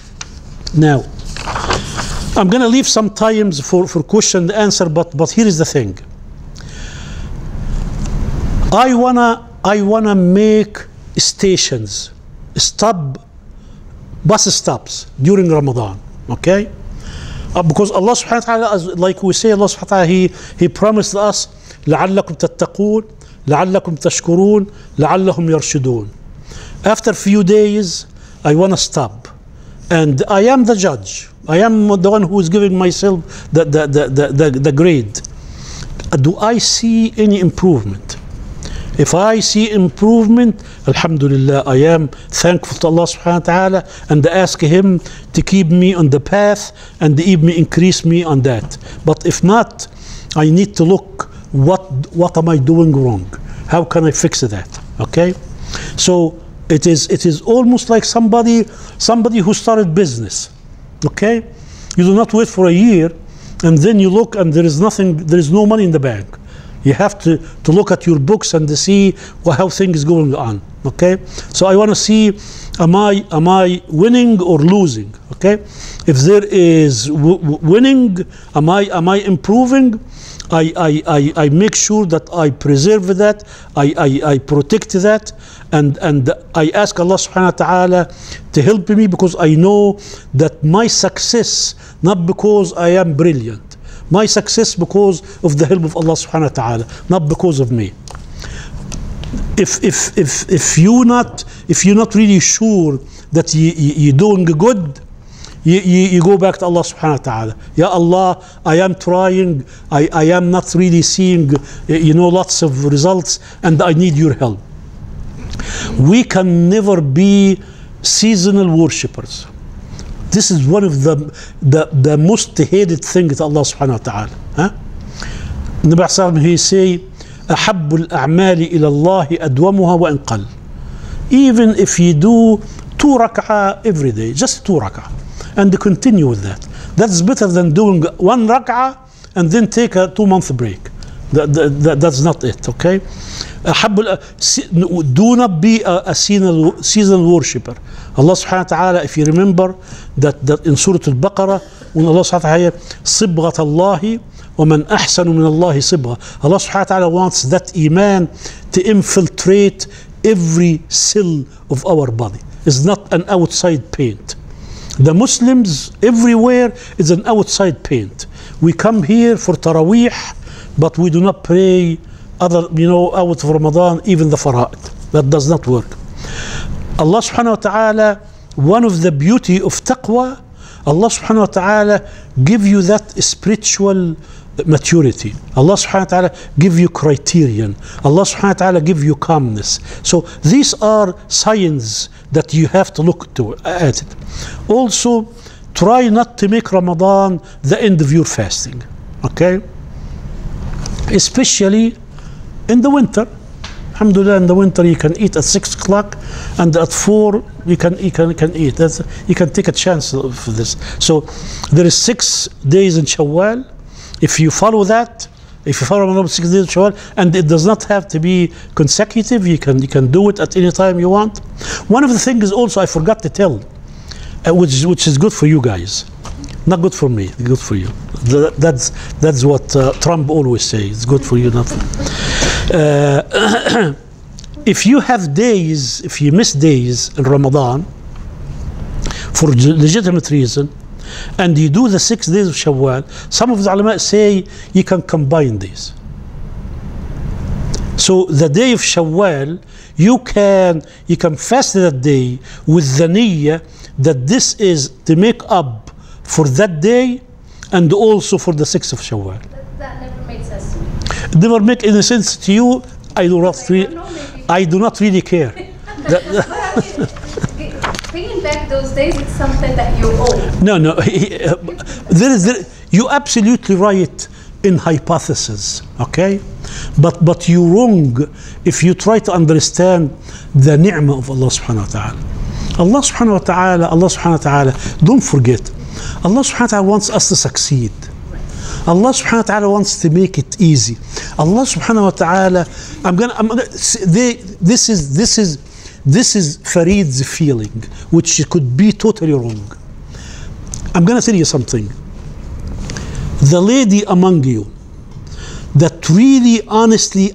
I'm going to leave some times for question and answer, but here is the thing. I wanna make stations, bus stops during Ramadan, okay? Because Allah subhanahu wa ta'ala, like we say, Allah subhanahu wa ta'ala, He promised us لعلكم تتقون لعلكم تشكرون لعلهم يرشدون. After few days I want to stop, and I am the judge. I am the one who is giving myself the grade. Do I see any improvement? If I see improvement, alhamdulillah, I am thankful to Allah subhanahu wa ta'ala and ask him to keep me on the path and even increase me on that. But if not, I need to look what am I doing wrong? How can I fix that? Okay? So it is almost like somebody who started business. Okay? You do not wait for a year and then you look and there is no money in the bank. You have to look at your books and to see how things going on. Okay, so I want to see, am I winning or losing? Okay, if there is winning, am I improving? I make sure that I preserve that, I protect that, and I ask Allah subhanahu wa ta'ala to help me, because I know that my success, not because I am brilliant, my success because of the help of Allah subhanahu wa ta'ala, not because of me. If you're not really sure that you're doing good, you go back to Allah subhanahu wa ta'ala. Ya Allah, I am trying, I am not really seeing lots of results, and I need your help. We can never be seasonal worshippers. This is one of the most hated things to Allah subhanahu wa ta'ala. Nabi sallallahu he say, أحب الأعمال إلى الله أدومها وإن قل. Even if you do 2 rak'ah every day, just 2 rak'ah, and continue with that. That's better than doing 1 rak'ah and then take a 2-month break. That's not it, okay? Do not be a seasonal worshipper. Allah subhanahu wa ta'ala, if you remember that in Surah Al-Baqarah, when Allah subhanahu wa ta'ala صِبْغَةَ اللَّهِ وَمَنْ أَحْسَنُ مِنَ اللَّهِ صِبْغَةً. Allah subhanahu wa ta'ala wants that iman to infiltrate every cell of our body. It's not an outside paint. The Muslims everywhere is an outside paint. We come here for Taraweeh, but we do not pray out of Ramadan, even the fara'id. That does not work. Allah subhanahu wa ta'ala, one of the beauty of taqwa, Allah subhanahu wa ta'ala give you that spiritual maturity. Allah subhanahu wa ta'ala give you criterion. Allah subhanahu wa ta'ala give you calmness. So these are signs that you have to look at it. Also, try not to make Ramadan the end of your fasting. Okay? Especially in the winter. Alhamdulillah, in the winter you can eat at 6 o'clock, and at 4 you can eat. You can take a chance of this. So there is 6 days in Shawwal. If you follow that, if you follow Ramadan 6 days in Shawwal, and it does not have to be consecutive, you can do it at any time you want. One of the things also I forgot to tell, which is good for you guys, not good for me, good for you. That's what Trump always says. It's good for you, not for if you have days, if you miss days in Ramadan for legitimate reason, and you do the 6 days of Shawwal, some of the ulama say you can combine these. So the day of Shawwal, you can fast that day with the niyyah that this is to make up for that day and also for the 6th of Shawwal. That never made sense to me. It never make any sense to you. I do not really care. Bringing back those days, it's something that you owe. No. You absolutely right in hypothesis, okay? But you're wrong if you try to understand the ni'mah of Allah subhanahu wa ta'ala. Allah subhanahu wa ta'ala, don't forget, Allah subhanahu wa ta'ala wants us to succeed. Allah subhanahu wa ta'ala wants to make it easy. Allah subhanahu wa ta'ala, this is Farid's feeling, which could be totally wrong. I'm going to tell you something. The lady among you that really honestly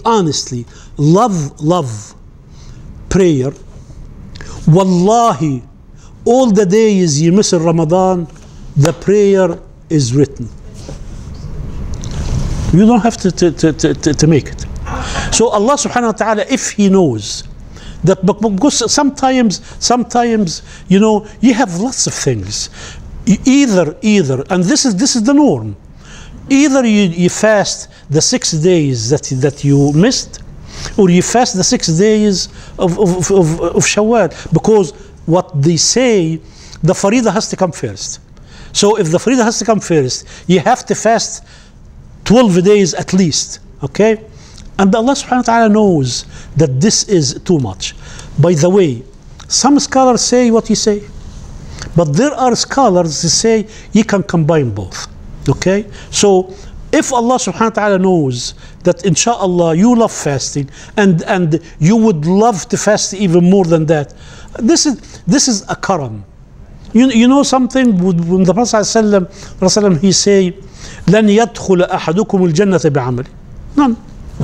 love prayer, wallahi, all the days you miss in Ramadan, the prayer is written. You don't have to make it. So Allah subhanahu wa ta'ala, if He knows that, because sometimes, you know, you have lots of things. Either, and this is the norm. Either you fast the 6 days that you missed, or you fast the 6 days of Shawwal, because what they say, the Farida has to come first. So if the Farida has to come first, you have to fast 12 days at least, okay? And Allah subhanahu wa ta'ala knows that this is too much. By the way, some scholars say what you say, but there are scholars who say you can combine both, okay? So if Allah subhanahu wa ta'ala knows that inshallah you love fasting and you would love to fast even more than that, this is a karam. You know something, when the Prophet ﷺ, he say, لن يدخل أحدكم الجنة بعمله. None.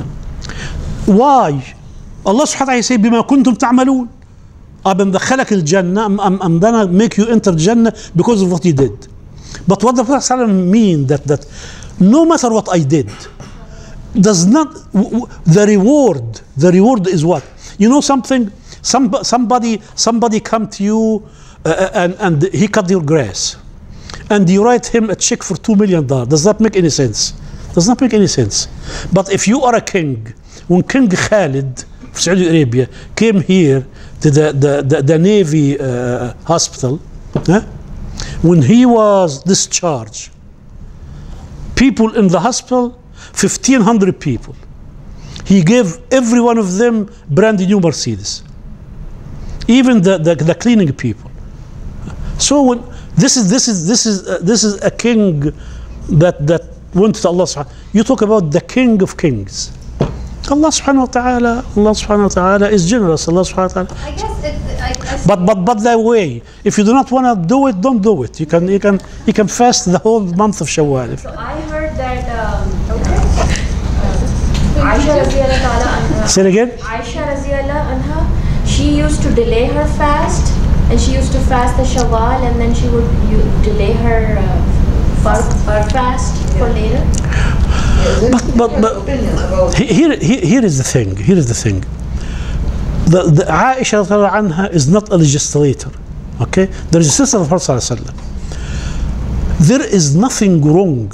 Why? Allah subhanahu wa ta'ala say, بما كنتم تعملون. بندخلك الجنة, I'm gonna make you enter Jannah because of what you did. But what the Prophet ﷺ mean that no matter what I did, does not, the reward is what? You know something? Somebody come to you and he cut your grass, and you write him a check for $2 million. Does that make any sense? Does not make any sense. But if you are a king, when King Khalid of Saudi Arabia came here to the Navy hospital, when he was discharged, people in the hospital, 1,500 people, he gave every one of them brand new Mercedes, even the cleaning people. So when this is a king that went to Allah subhanahu. You talk about the King of Kings. Allah subhanahu wa ta'ala is generous. Allah subhanahu wa ta'ala. I guess But that way, if you do not want to do it, don't do it. You can fast the whole month of Shawwal. So I heard that Aisha Raziyallahu ta'ala anha. Say it again. Aisha Raziyallahu anha, she used to delay her fast, and she used to fast the Shawwal, and then she would delay her fast for later. But here is the thing. The Aisha radhiyallahu anha is not a legislator. Okay, the legislator of the Prophet sallallahu alaihi wasallam. There is nothing wrong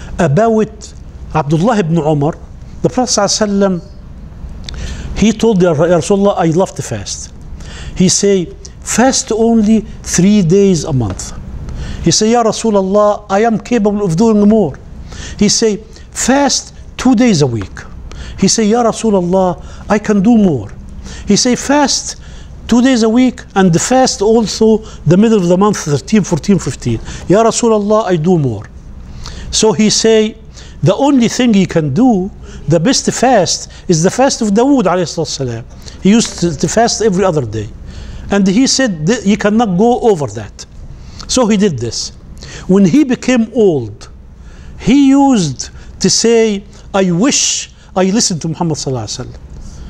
about Abdullah ibn Umar. The Prophet sallallahu alaihi wasallam, he told Ya Rasulullah, I love to fast. He say, fast only 3 days a month. He say, Ya Rasulullah, I am capable of doing more. He say, fast 2 days a week. He say, Ya Rasulullah, I can do more. He say, fast 2 days a week and fast also the middle of the month, 13, 14, 15. Ya Rasulullah, I do more. So he say, the only thing he can do, the best fast, is the fast of Dawood alayhi salam. He used to fast every other day. And he said, you cannot go over that. So he did this. When he became old, he used to say, I wish I listened to Muhammad sallallahu alaihi wasallam,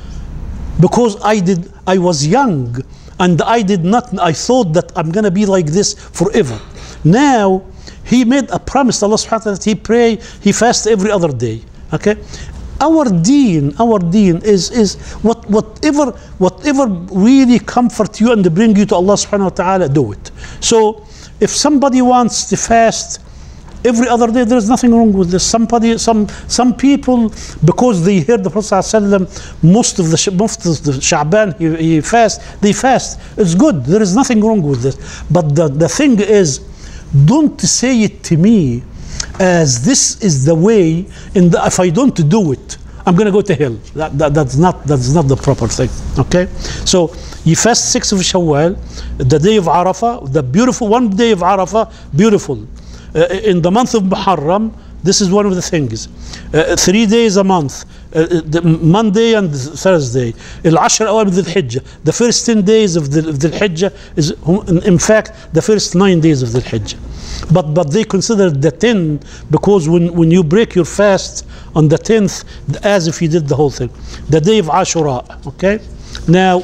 because I was young and I thought that I'm gonna be like this forever. Now he made a promise to Allah subhanahu wa ta'ala that he pray, he fast every other day. Okay? Our deen is whatever really comfort you and bring you to Allah subhanahu wa ta'ala, do it. So if somebody wants to fast every other day, there's nothing wrong with this. Some people, because they heard the Prophet ﷺ, most of the Sha'ban he fast, they fast. It's good. There is nothing wrong with this. But the thing is, don't say it to me as this is the way. If I don't do it, I'm going to go to hell. That's not the proper thing. Okay. So you fast 6 of Shawwal, the day of Arafah, the beautiful one day of Arafah, beautiful. In the month of Muharram, this is one of the things. 3 days a month, the Monday and Thursday. Al-Ashr Awam of Dhul-Hijjah. The first 10 days of Dhul-Hijjah is, in fact, the first 9 days of Dhul-Hijjah. But they consider the 10 because when you break your fast on the 10th, as if you did the whole thing. The day of Ashura. Okay. Now,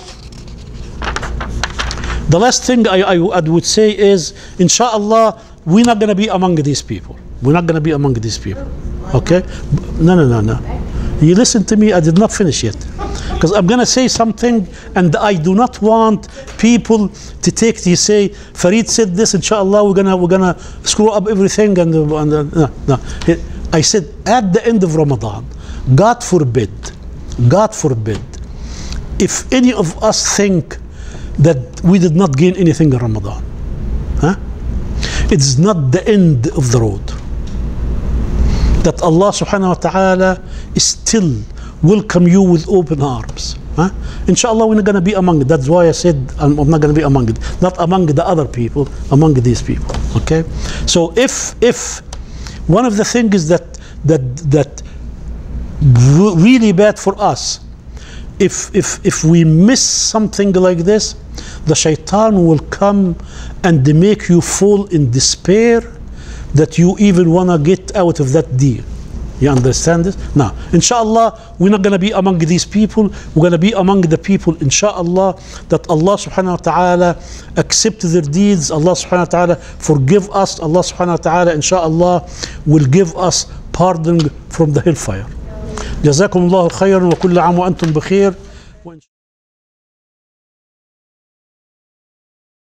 the last thing I would say is, inshallah, we're not going to be among these people. We're not going to be among these people. Okay? No. You listen to me, I did not finish yet. Because I'm going to say something and I do not want people to take to say, Farid said this, inshallah, we're gonna screw up everything. No. I said at the end of Ramadan, God forbid, if any of us think that we did not gain anything in Ramadan, it's not the end of the road. That Allah subhanahu wa ta'ala is still welcome you with open arms. Inshallah, we're not going to be among it. That's why I said I'm not going to be among it. Not among the other people, among these people. Okay? So if one of the things that really bad for us, if we miss something like this, the shaitan will come and make you fall in despair that you even want to get out of that deal. You understand this? Now, inshallah, we're not going to be among these people. We're going to be among the people, inshallah, that Allah subhanahu wa ta'ala accept their deeds. Allah subhanahu wa ta'ala forgive us. Allah subhanahu wa ta'ala, inshallah, will give us pardon from the hellfire. جزاكم الله خيرا وكل عام وأنتم بخير.